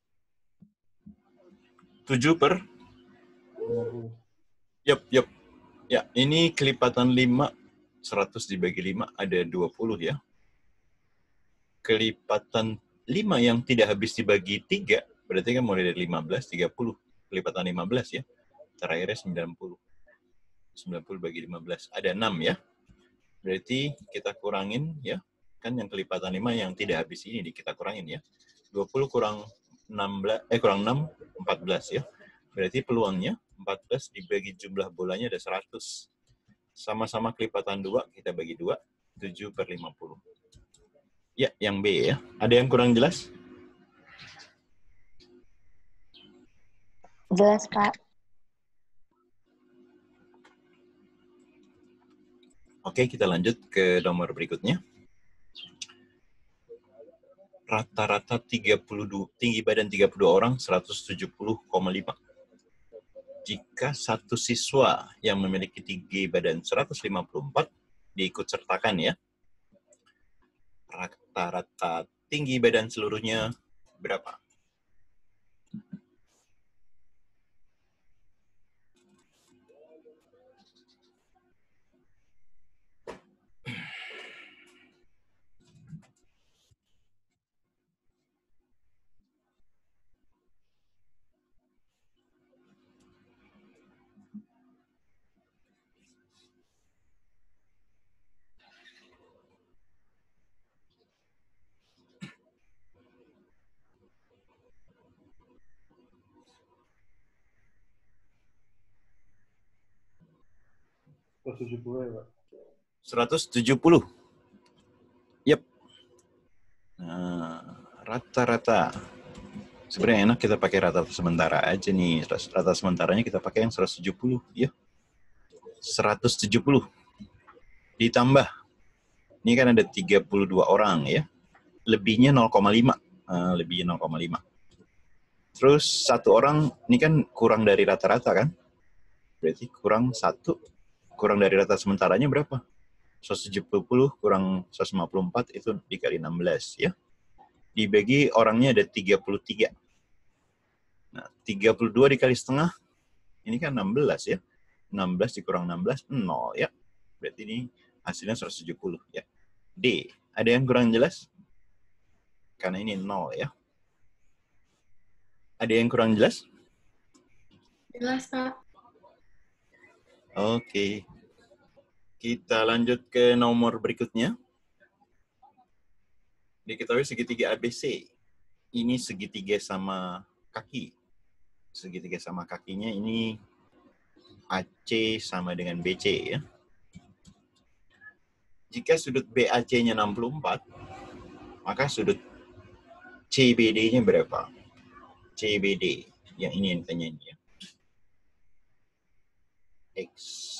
7 per? 50. Yap. Ya, ini kelipatan 5, 100 dibagi 5 ada 20 ya. Kelipatan 5 yang tidak habis dibagi 3, berarti kan mulai dari 15, 30. Kelipatan 15 ya. Terakhirnya 90. 90 bagi 15. Ada 6 ya. Berarti kita kurangin ya. Kan yang kelipatan 5 yang tidak habis ini kita kurangin ya. 20 kurang 16, kurang 6, 14 ya. Berarti peluangnya 14 dibagi jumlah bolanya ada 100. Sama-sama kelipatan 2, kita bagi 2. 7 per 50. Ya, yang B ya. Ada yang kurang jelas? Jelas, Pak. Oke, kita lanjut ke nomor berikutnya. Rata-rata 32, tinggi badan 32 orang, 170,5. Jika satu siswa yang memiliki tinggi badan 154 diikut sertakan ya, rata-rata tinggi badan seluruhnya berapa? Terus 70 ya, Pak? 170. Yep. Nah, rata-rata. Sebenarnya enak kita pakai rata sementara aja nih. Rata sementaranya kita pakai yang 170. Ya. 170. Ditambah. Ini kan ada 32 orang ya. Lebihnya 0,5. Lebihnya 0,5. Terus satu orang, ini kan kurang dari rata-rata kan? Berarti kurang 1. kurang dari rata sementaranya berapa? 170 kurang 154 itu dikali 16 ya. Dibagi orangnya ada 33. Nah, 32 dikali setengah, ini kan 16 ya. 16 dikurang 16, 0 ya. Berarti ini hasilnya 170 ya. D, ada yang kurang jelas? Karena ini 0 ya. Ada yang kurang jelas? Jelas, Pak. Oke. Kita lanjut ke nomor berikutnya. Diketahui segitiga ABC. Ini segitiga sama kaki. Segitiga sama kakinya ini AC sama dengan BC ya. Jika sudut BAC-nya 64, maka sudut CBD-nya berapa? CBD, yang ini yang ditanya ini ya. X.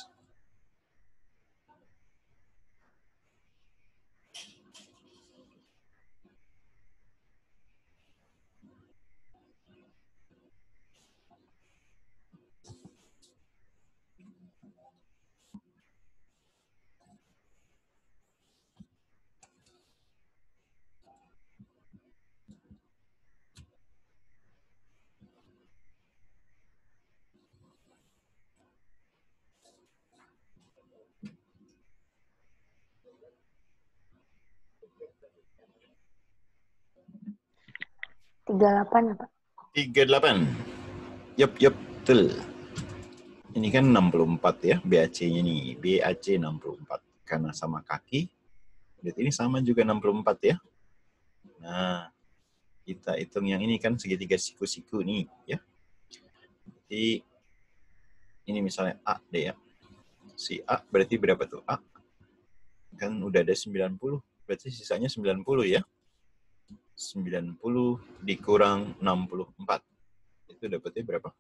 Tiga 38 apa? 38. Yup, betul. Ini kan 64 ya, BAC-nya nih. BAC 64. Karena sama kaki, berarti ini sama juga 64 ya. Nah, kita hitung yang ini kan segitiga siku-siku nih ya. Jadi, ini misalnya A deh ya. Si A berarti berapa tuh? A. Kan udah ada 90. Berarti sisanya 90 ya. 90 dikurang 64. Itu dapatnya berapa?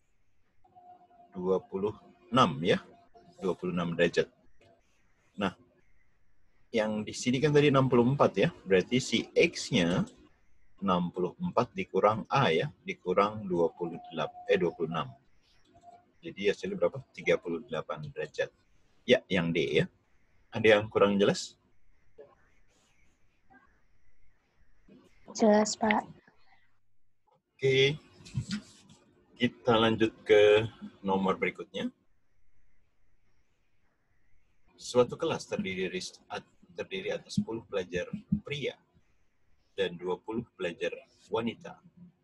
26 ya. 26 derajat. Nah, yang di sini kan tadi 64 ya. Berarti si X-nya 64 dikurang A ya. Dikurang 26. Jadi hasilnya berapa? 38 derajat. Ya, yang D ya. Ada yang kurang jelas? Jelas, Pak. Oke. Kita lanjut ke nomor berikutnya. Suatu kelas terdiri atas 10 pelajar pria dan 20 pelajar wanita.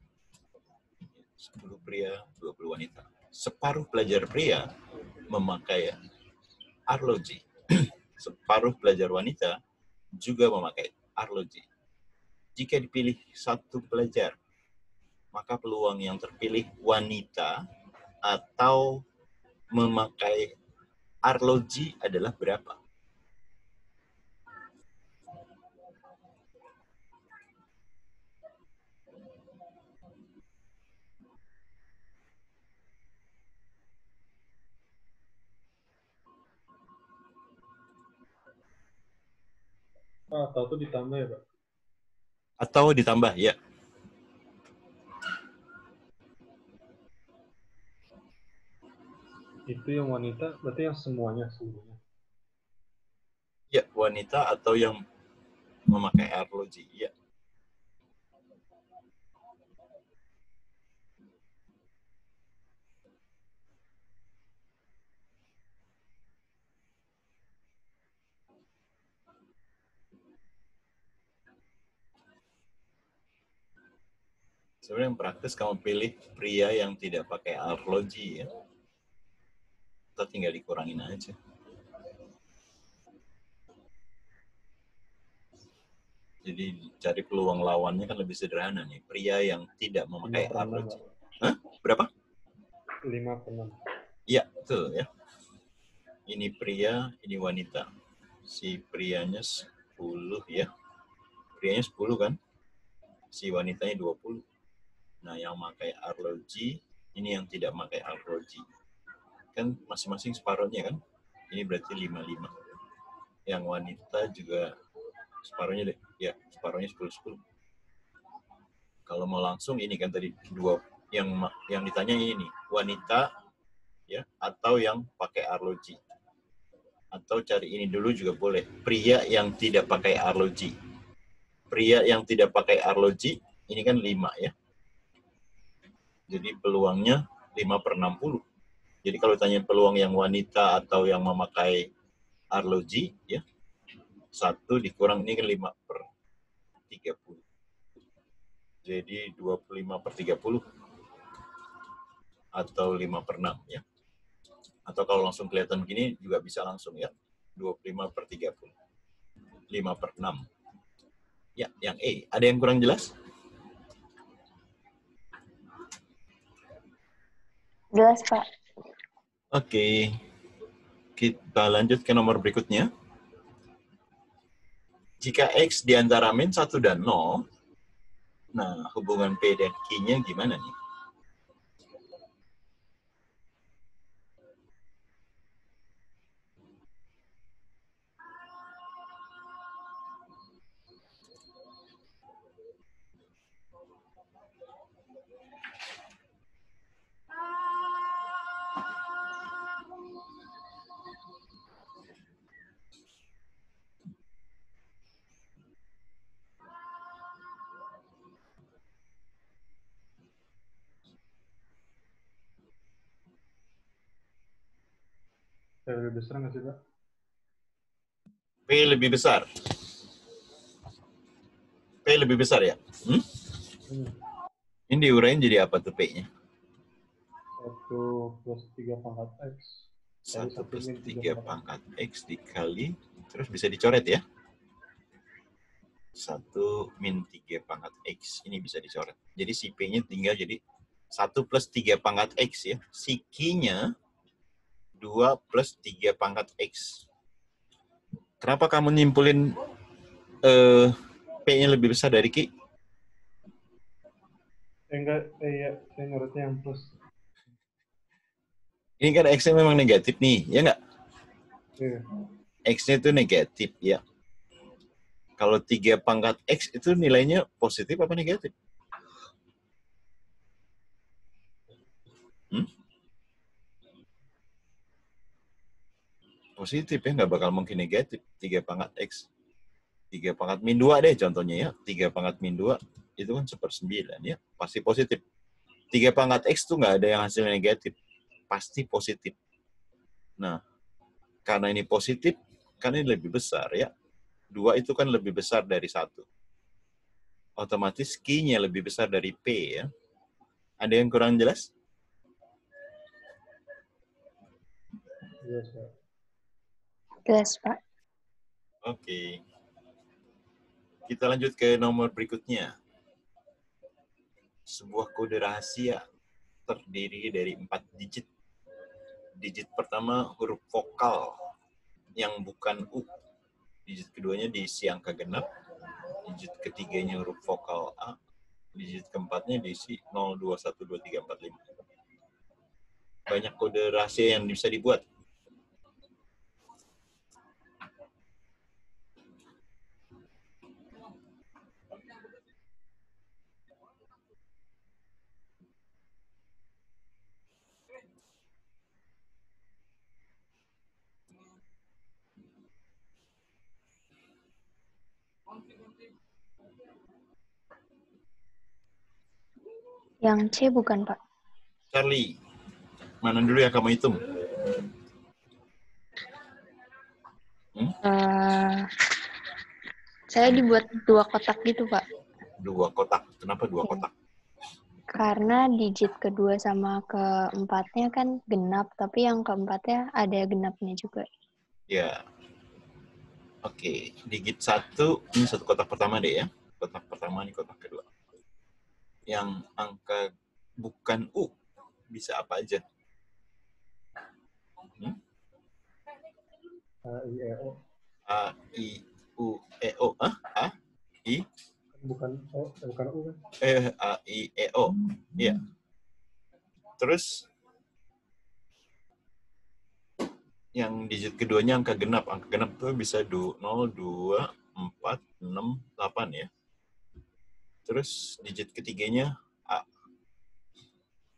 10 pria, 20 wanita. Separuh pelajar pria memakai arloji. Separuh pelajar wanita juga memakai arloji. Jika dipilih satu pelajar, maka peluang yang terpilih wanita atau memakai arloji adalah berapa? Atau itu ditambah ya, Pak? Atau ditambah, ya. Itu yang wanita, berarti yang semuanya seluruhnya. Ya, wanita atau yang memakai arloji, ya. Sebenarnya yang praktis kamu pilih pria yang tidak pakai arloji ya. Atau tinggal dikurangin aja. Jadi cari peluang lawannya kan lebih sederhana nih. Pria yang tidak memakai 5/6, arloji. Pak. Hah? Berapa? 5/6. Iya, betul ya. Ini pria, ini wanita. Si prianya 10 ya. Prianya 10 kan? Si wanitanya 20. Nah, yang pakai arloji, ini yang tidak pakai arloji. Kan masing-masing separuhnya kan? Ini berarti 5-5. Yang wanita juga separuhnya deh. Ya, separuhnya 10-10. Kalau mau langsung ini kan tadi dua yang ditanya ini wanita ya atau yang pakai arloji. Atau cari ini dulu juga boleh. Pria yang tidak pakai arloji. Pria yang tidak pakai arloji, ini kan 5 ya. Jadi peluangnya 5/60. Jadi kalau tanya peluang yang wanita atau yang memakai arloji, ya, 1 dikurang ini kan 5/30. Jadi 25/30. Atau 5/6 ya. Atau kalau langsung kelihatan gini juga bisa langsung ya. 25/30. 5/6. Ya, yang E. Ada yang kurang jelas? Jelas, Pak. Oke. Kita lanjut ke nomor berikutnya. Jika X di antara min 1 dan 0, nah hubungan P dan Q-nya gimana nih? Lebih besar nggak sih, Pak? P lebih besar. P lebih besar ya? Ini diuraiin jadi apa tuh P-nya? 1 plus 3 pangkat X. 1 plus 3 pangkat X dikali, terus bisa dicoret ya? 1 min 3 pangkat X. Ini bisa dicoret. Jadi si P-nya tinggal jadi 1 plus 3 pangkat X ya. Si Q-nya 2 plus 3 pangkat X. Kenapa kamu nyimpulin P-nya lebih besar dari Q? Enggak, iya, saya nurutnya yang plus. Ini kan X-nya memang negatif nih, ya nggak? Iya. X-nya itu negatif, ya. Kalau 3 pangkat X itu nilainya positif apa negatif? Positif ya, nggak bakal mungkin negatif. 3 pangkat X. 3 pangkat min 2 deh contohnya ya. 3 pangkat min 2 itu kan 1/9 ya. Pasti positif. 3 pangkat X tuh nggak ada yang hasilnya negatif. Pasti positif. Nah, karena ini positif, kan ini lebih besar ya. 2 itu kan lebih besar dari 1. Otomatis Q-nya lebih besar dari P ya. Ada yang kurang jelas? Yes, Pak. Jelas, Pak. Oke. Kita lanjut ke nomor berikutnya. Sebuah kode rahasia terdiri dari 4 digit. Digit pertama huruf vokal yang bukan U. Digit keduanya diisi angka genap. Digit ketiganya huruf vokal A. Digit keempatnya diisi 0, 2, 1, 2, 3, 4, 5. Banyak kode rahasia yang bisa dibuat. Yang C bukan, Pak? Charlie, mana dulu yang kamu hitung? Saya dibuat 2 kotak gitu, Pak. 2 kotak. Kenapa 2 kotak? Karena digit kedua sama keempatnya kan genap, tapi yang keempatnya ada genapnya juga. Ya. Oke. Digit 1, ini 1 kotak pertama deh ya. Kotak pertama, ini kotak kedua. Yang angka bukan U, bisa apa aja? A, I, E, O. A, I, U, E, O. A, I? Bukan O, bukan U kan? A, I, E, O. Iya. Terus, yang digit keduanya angka genap. Angka genap itu bisa 0, 2, 4, 6, 8 ya. Terus digit ketiganya A.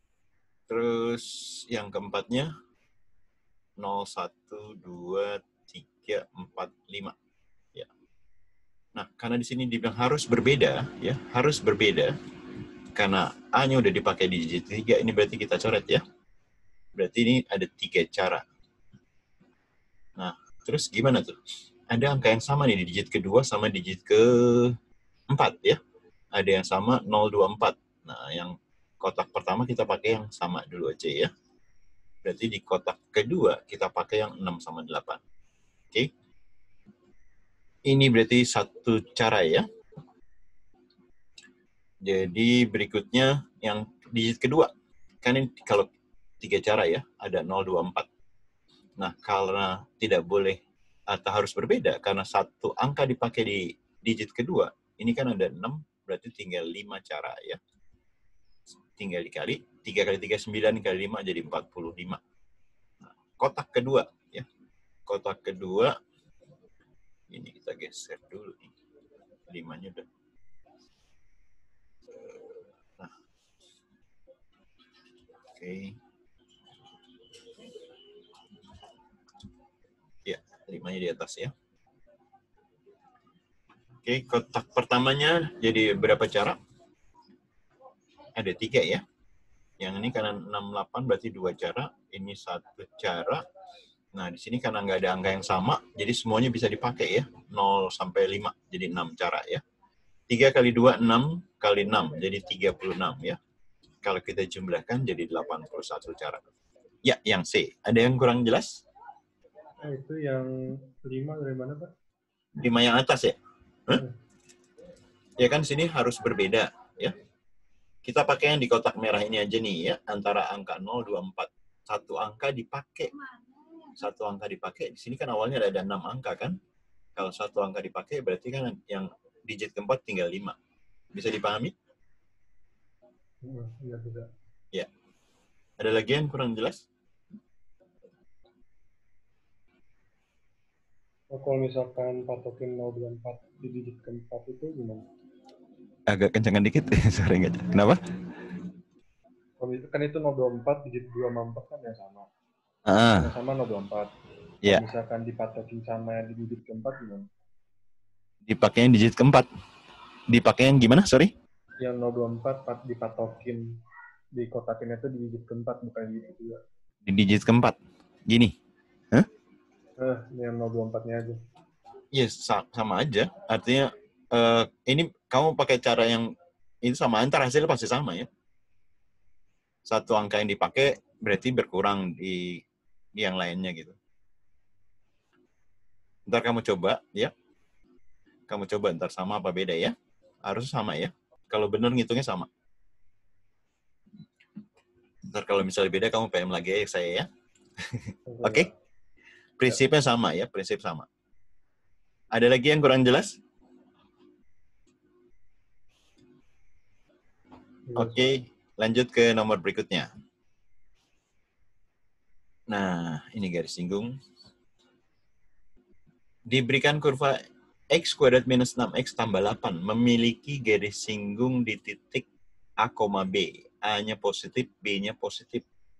Terus yang keempatnya 0, 1, 2, 3, 4, 5. Ya. Nah, karena di sini dibilang harus berbeda, ya, harus berbeda. Karena A-nya udah dipakai di digit 3, ini berarti kita coret ya. Berarti ini ada 3 cara. Nah, terus gimana tuh? Ada angka yang sama nih di digit kedua sama digit ke-4 ya. Ada yang sama 024. Nah, yang kotak pertama kita pakai yang sama dulu aja ya. Berarti di kotak kedua kita pakai yang 6 sama 8. Oke. Ini berarti satu cara ya. Jadi berikutnya yang digit kedua. Kan ini kalau 3 cara ya, ada 024. Nah, karena tidak boleh atau harus berbeda, karena satu angka dipakai di digit kedua, ini kan ada 6, berarti tinggal 5 cara ya. Tinggal dikali, 3 kali 3, 9 kali 5 jadi 45. Nah, kotak kedua ya. Kotak kedua, ini kita geser dulu nih. 5-nya udah. Nah. Oke. Ya, 5-nya di atas ya. Oke, kotak pertamanya jadi berapa cara? Ada 3 ya. Yang ini karena 68 berarti 2 cara. Ini 1 cara. Nah, di sini karena nggak ada angka yang sama, jadi semuanya bisa dipakai ya. 0 sampai 5, jadi 6 cara ya. 3 kali 2, 6 kali 6, jadi 36 ya. Kalau kita jumlahkan jadi 81 cara. Ya, yang C. Ada yang kurang jelas? Nah, itu yang 5 dari mana, Pak? 5 yang atas ya? Hah? Ya kan sini harus berbeda ya. Kita pakai yang di kotak merah ini aja nih ya, antara angka 0, 2, 4. Satu angka dipakai. Satu angka dipakai, di sini kan awalnya ada 6 angka kan. Kalau satu angka dipakai berarti kan yang digit keempat tinggal 5. Bisa dipahami? Iya, bisa. Ya. Ada lagi yang kurang jelas? Oh, kalau misalkan patokin 024 di digit keempat itu gimana? Agak kencangan dikit, sorry nggak. Kenapa? Kan itu 024 digit 2 sama 4 kan yang sama. Ah, Sama 024. ya. Kalau misalkan dipatokin sama yang di digit keempat gimana? Dipakai yang digit keempat. Dipakai yang gimana? Sorry? Yang 024 dipatokin di kotakin itu di digit keempat bukan di digit kedua. Di digit keempat. Gini. Yang 024-nya aja. Yes, sama aja. Artinya ini kamu pakai cara yang itu sama, antar hasilnya pasti sama ya. Satu angka yang dipakai berarti berkurang di yang lainnya gitu. Ntar kamu coba ya. Kamu coba ntar sama apa beda ya. Harus sama ya. Kalau benar ngitungnya sama. Ntar kalau misalnya beda kamu PM lagi ya saya ya. Oke? Prinsipnya sama ya, prinsip sama. Ada lagi yang kurang jelas? Oke, lanjut ke nomor berikutnya. Nah, ini garis singgung. Diberikan kurva X kuadrat minus 6X tambah 8 memiliki garis singgung di titik A, B. A-nya positif, B-nya positif.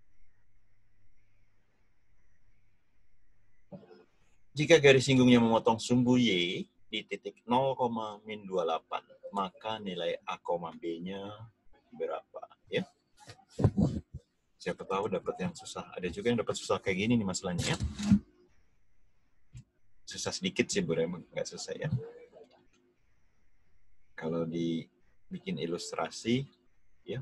Jika garis singgungnya memotong sumbu Y di titik 0,-28, maka nilai A, B-nya berapa? Ya. Siapa tahu dapat yang susah. Ada juga yang dapat susah kayak gini nih masalahnya ya. Susah sedikit sih, Bu, emang nggak susah ya. Kalau dibikin ilustrasi, ya.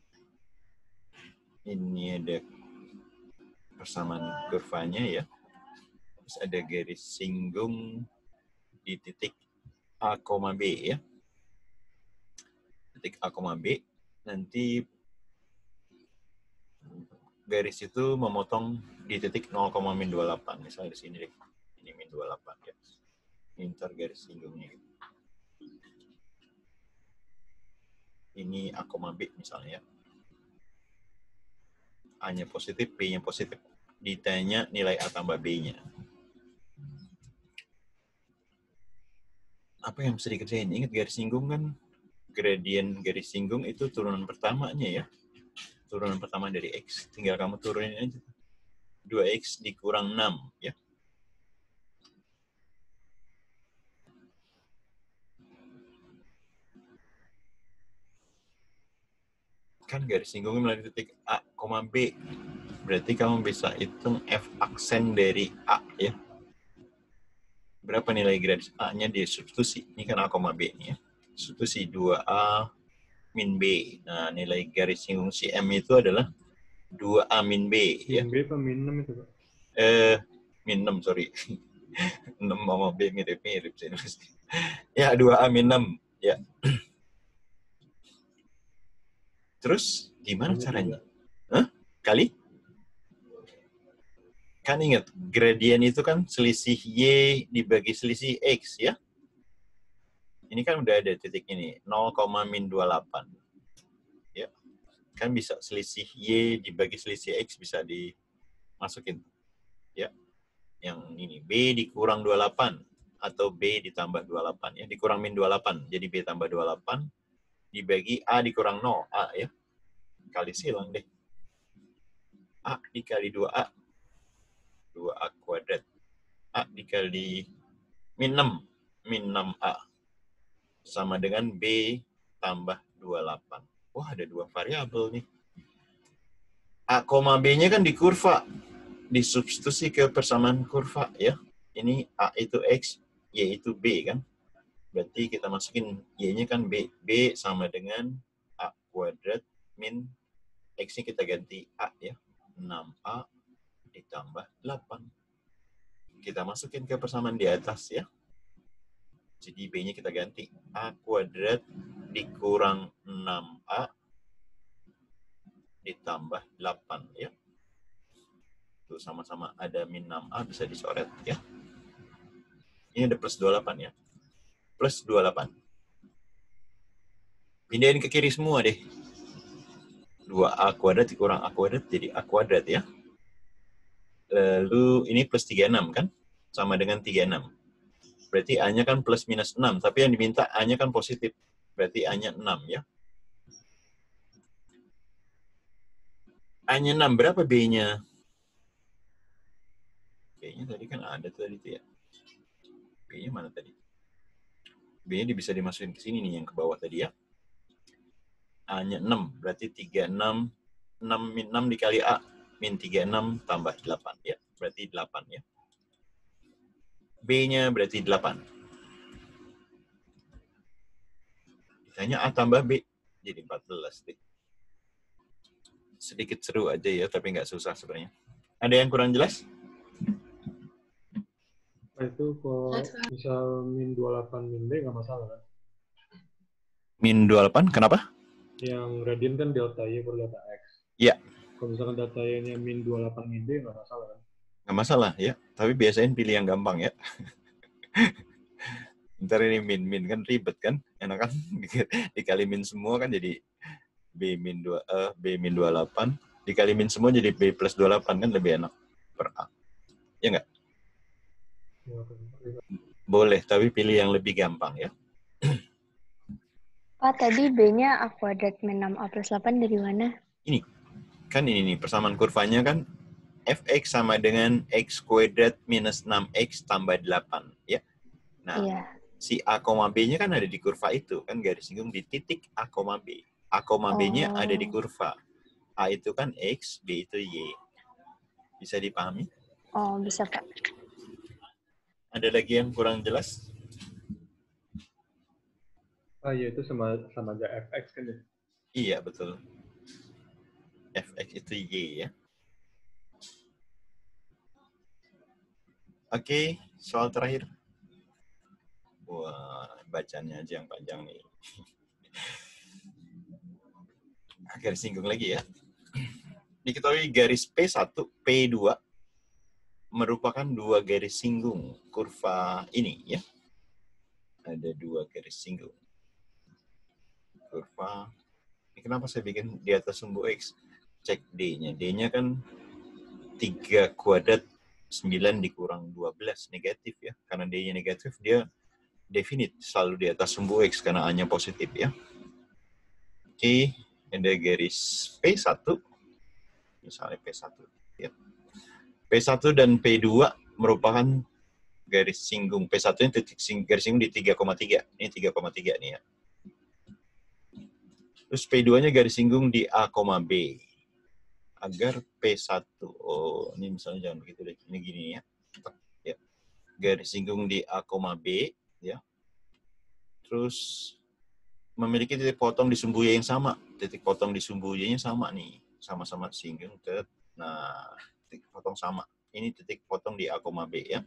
Ini ada persamaan kurvanya ya. Terus ada garis singgung di titik A, B ya. Titik A, B. Nanti garis itu memotong di titik 0,-28. Misalnya di sini deh. Ini min 28 ya. Ini ntar garis singgungnya gitu. Ini A, B misalnya ya. A-nya positif, B-nya positif. Ditanya nilai A tambah B-nya. Apa yang mesti dikerjain? Ingat garis singgung kan, gradien garis singgung itu turunan pertamanya ya. Turunan pertama dari X. Tinggal kamu turunin aja. 2X dikurang 6 ya. Kan garis singgungnya melalui titik A, B. Berarti kamu bisa hitung F aksen dari A ya. Berapa nilai garis A-nya di substitusi? Ini kan A, B nih ya. Substitusi 2A min B. Nah, nilai garis singgung si M itu adalah 2A min B. Min Ya. B apa min 6 itu, Pak? Min 6, sorry. 6 sama B mirip-mirip sih. Ya, 2A min 6. Ya. Terus, gimana caranya? Hah? Kali? Kan ingat, gradien itu kan selisih Y dibagi selisih X, ya? Ini kan udah ada titik ini, 0,-28. Ya. Kan bisa selisih Y dibagi selisih X bisa dimasukin. Ya. Yang ini, B dikurang 28. Atau B ditambah 28. Ya. Dikurang min 28. Jadi B tambah 28. Dibagi A dikurang 0. A ya. Kali silang deh. A dikali 2A. 2A kuadrat. A dikali min 6. Min 6A. Sama dengan B tambah 28. Wah, ada 2 variabel nih. A, B-nya kan di kurva. Disubstitusi ke persamaan kurva ya. Ini A itu X, Y itu B kan. Berarti kita masukin Y-nya kan B. B sama dengan A kuadrat min X-nya kita ganti A ya. 6A ditambah 8. Kita masukin ke persamaan di atas ya. Jadi B-nya kita ganti. A kuadrat dikurang 6A ditambah 8 ya. Itu sama-sama ada min 6A bisa dicoret ya. Ini ada plus 28 ya. Plus 28. Pindahin ke kiri semua deh. 2A kuadrat dikurang A kuadrat jadi A kuadrat ya. Lalu ini plus 36 kan? Sama dengan 36. Berarti A-nya kan plus minus 6. Tapi yang diminta A-nya kan positif. Berarti A-nya 6 ya. A-nya 6. Berapa B-nya? B-nya tadi kan ada tadi tuh ya. B-nya mana tadi? B-nya bisa dimasukin ke sini nih yang ke bawah tadi ya. A-nya 6. Berarti 36. 6 min 6 dikali A. Min 36 tambah 8 ya. Berarti 8 ya. B-nya berarti 8. Ditanya A tambah B, jadi 14 deh. Sedikit seru aja ya, tapi nggak susah sebenarnya. Ada yang kurang jelas? Nah, itu kalau misal min 28 min B nggak masalah kan? Min 28, kenapa? Yang gradien kan delta Y per delta X. Iya. Kalau misalkan delta Y-nya min 28 min B nggak masalah kan? Nggak masalah ya, tapi biasain pilih yang gampang ya. Ntar ini min kan ribet kan, enak kan dikali min semua kan jadi B min 28, dikali min semua jadi B plus 28 kan lebih enak per A. Ya nggak? Boleh, tapi pilih yang lebih gampang ya. Pak, tadi B-nya A kuadrat min 6A plus 8 dari mana? Ini, kan ini nih, persamaan kurvanya kan fx sama dengan x kuadrat minus 6x tambah 8. Ya. Nah, Iya. si A, B-nya kan ada di kurva itu. Kan garis singgung di titik A, B. A, B-nya ada di kurva. A itu kan X, B itu Y. Bisa dipahami? Oh, bisa, Pak. Ada lagi yang kurang jelas? Ah iya, itu sama aja fx kan ya? Iya, betul. Fx itu Y ya. Oke, soal terakhir. Wah, bacanya aja yang panjang nih. Garis singgung lagi ya. Diketahui garis P1, P2 merupakan dua garis singgung kurva ini ya. Ada dua garis singgung. Kurva. Ini kenapa saya bikin di atas sumbu X? Cek D-nya. D-nya kan 3 kuadrat 9 dikurang 12 negatif ya. Karena D-nya negatif, dia definite selalu di atas sumbu X karena A-nya positif ya. Oke, ada garis P1. Misalnya P1 ya. P1 dan P2 merupakan garis singgung. P1 ini garis singgung di 3,3. Ini 3,3 nih ya. Terus P2-nya garis singgung di A, B. Agar P1. Oh, ini misalnya jangan begitu deh. Ini gini ya. Ya. Garis singgung di A, B. Ya. Terus memiliki titik potong di sumbu Y yang sama. Titik potong di sumbu Y-nya sama nih. Sama-sama singgung. Nah, titik potong sama. Ini titik potong di A, B ya.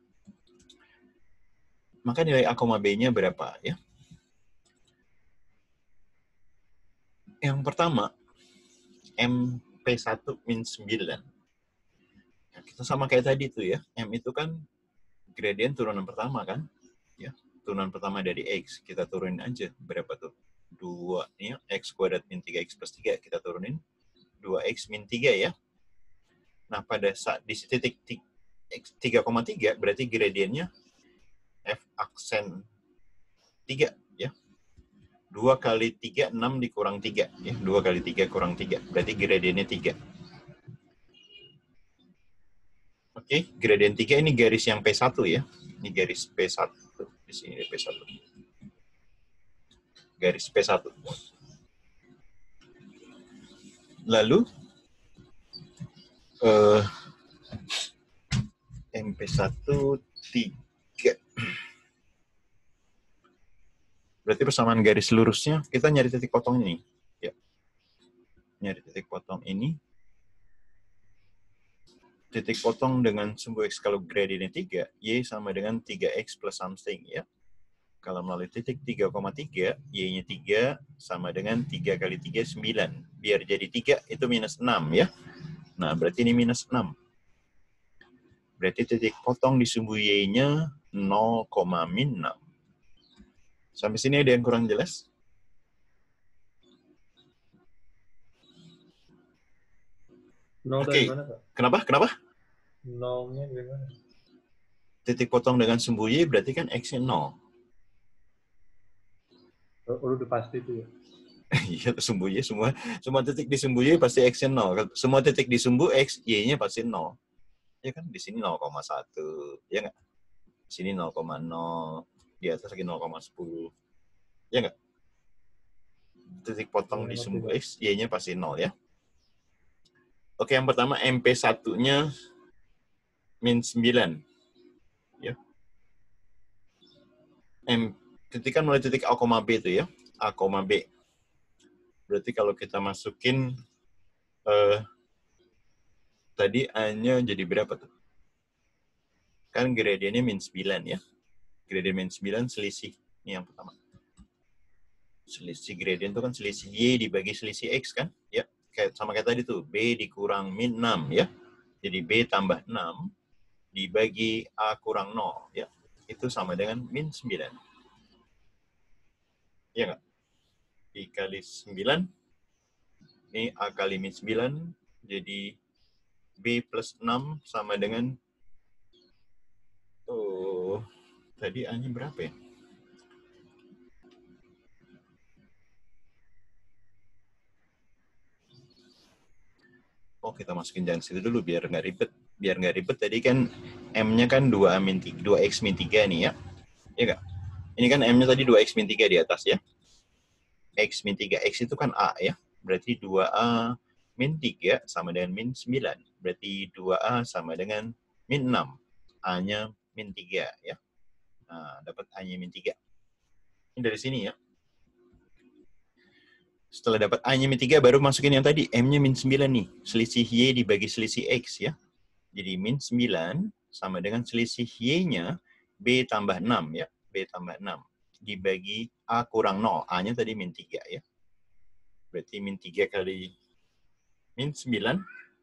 Maka nilai A, B-nya berapa ya? Yang pertama, MP1 min 9. Ya, kita sama kayak tadi tuh ya. M itu kan gradien turunan pertama kan? Ya, turunan pertama dari X. Kita turunin aja. Berapa tuh? 2 ya, X kuadrat min 3X plus 3. Kita turunin 2X min 3 ya. Nah, pada saat di titik 3,3 berarti gradiennya F aksen 3 ya. 2 kali 3, 6 dikurang 3. Ya. 2 kali 3 kurang 3. Berarti gradiennya 3. Oke, gradien 3 ini garis yang P1 ya. Ini garis P1. Di sini P1. Garis P1. Lalu, MP1 3. Berarti persamaan garis lurusnya, kita nyari titik potong ini. Ya. Nyari titik potong ini. Titik potong dengan sumbu X kalau gradiennya 3, Y sama dengan 3X plus something. Ya. Kalau melalui titik 3,3, Y-nya 3 sama dengan 3 kali 3, 9. Biar jadi 3, itu minus 6 ya. Nah, berarti ini minus 6. Berarti titik potong di sumbu Y-nya 0,6. Sampai sini ada yang kurang jelas? Nol Oke. dari mana, Pak? Kenapa? Nolnya dari mana? Titik potong dengan sumbu Y berarti kan X-nya 0. Udah pasti itu ya. Iya, sumbu Y, semua titik di sumbu Y pasti X-nya 0. Semua titik di sumbu X, Y-nya pasti 0. Ya kan, di sini 0,1. Ya nggak? Di sini 0,0. Di atas lagi 0,10. Ya nggak? Titik potong di sumbu X, Y-nya pasti 0 ya. Oke, yang pertama MP1-nya min 9. Ya. Titik kan mulai titik A, B itu ya. A, B. Berarti kalau kita masukin tadi A-nya jadi berapa tuh? Kan gradiennya min 9 ya. Gradien min 9 selisih. Ini yang pertama. Selisih gradien itu kan selisih Y dibagi selisih X kan? Ya, sama kayak tadi tuh. B dikurang min 6 ya. Jadi B tambah 6 dibagi A kurang 0 ya. Itu sama dengan min 9. Ya nggak? Dikali 9. Ini A kali min 9. Jadi B plus 6 sama dengan tadi A-nya berapa ya? Oh, kita masukin jangan situ dulu biar nggak ribet. Biar nggak ribet tadi kan M-nya kan 2X min 3 nih ya. Ya nggak? Ini kan M-nya tadi 2X min 3 di atas ya. X min 3. X itu kan A ya. Berarti 2A min 3 sama dengan min 9. Berarti 2A sama dengan min 6. A-nya min 3 ya. Nah, dapat A-nya min 3. Ini dari sini ya. Setelah dapat A-nya min 3, baru masukin yang tadi. M-nya min 9 nih. Selisih Y dibagi selisih X ya. Jadi min 9 sama dengan selisih Y-nya B tambah 6 ya. B tambah 6. Dibagi A kurang 0. A-nya tadi min 3 ya. Berarti min 3 kali min 9.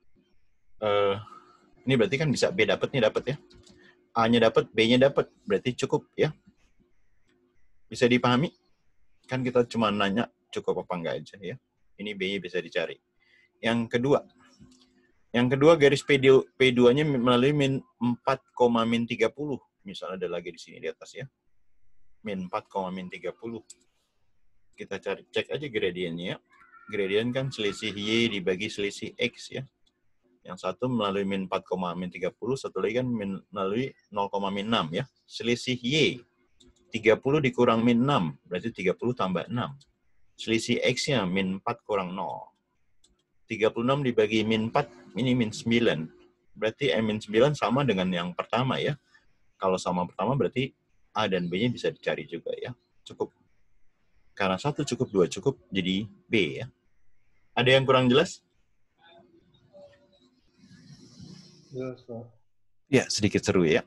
Ini berarti kan bisa B dapat ya. A-nya dapat, B-nya dapat. Berarti cukup ya. Bisa dipahami? Kan kita cuma nanya cukup apa enggak aja ya. Ini B-nya bisa dicari. Yang kedua garis P2-nya melalui min 4, min 30. Misalnya ada lagi di sini di atas ya. Min 4, min 30. Kita cek aja gradiennya ya. Gradien kan selisih Y dibagi selisih X ya. Yang satu melalui min 4, min 30, satu lagi kan melalui 0, min 6 ya. Selisih Y 30 dikurang min 6, berarti 30 tambah 6. selisih X-nya min 4 kurang 0. 36 dibagi min 4, ini min 9. Berarti min 9 sama dengan yang pertama ya. Kalau sama pertama berarti A dan B-nya bisa dicari juga ya. Cukup. Karena 1 cukup, 2 cukup, jadi B ya. Ada yang kurang jelas? Jelas, Pak. Ya, sedikit seru ya.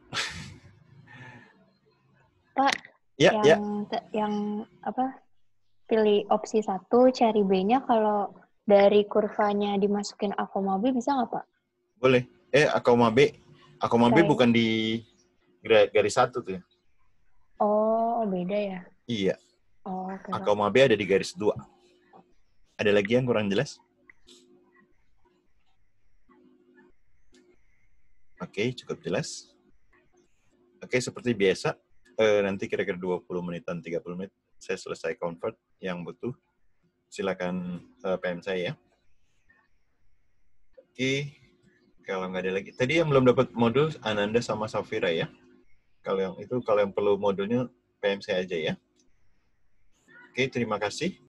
Pak, Ya, yang apa? Pilih opsi 1, cari B-nya kalau dari kurvanya dimasukin A, B bisa nggak, Pak? boleh. A, B. A, B Kirain. bukan di garis 1 tuh ya. Oh, beda ya? Iya. Oh, oke. A, B ada di garis 2. Ada lagi yang kurang jelas? Oke, cukup jelas. Oke, seperti biasa, nanti kira-kira 20 menitan, 30 menit, saya selesai convert. Yang butuh, silakan PM saya ya. Oke, kalau nggak ada lagi. Tadi yang belum dapat modul, Ananda sama Safira ya. Kalau yang perlu modulnya, PM saya aja ya. Oke, terima kasih.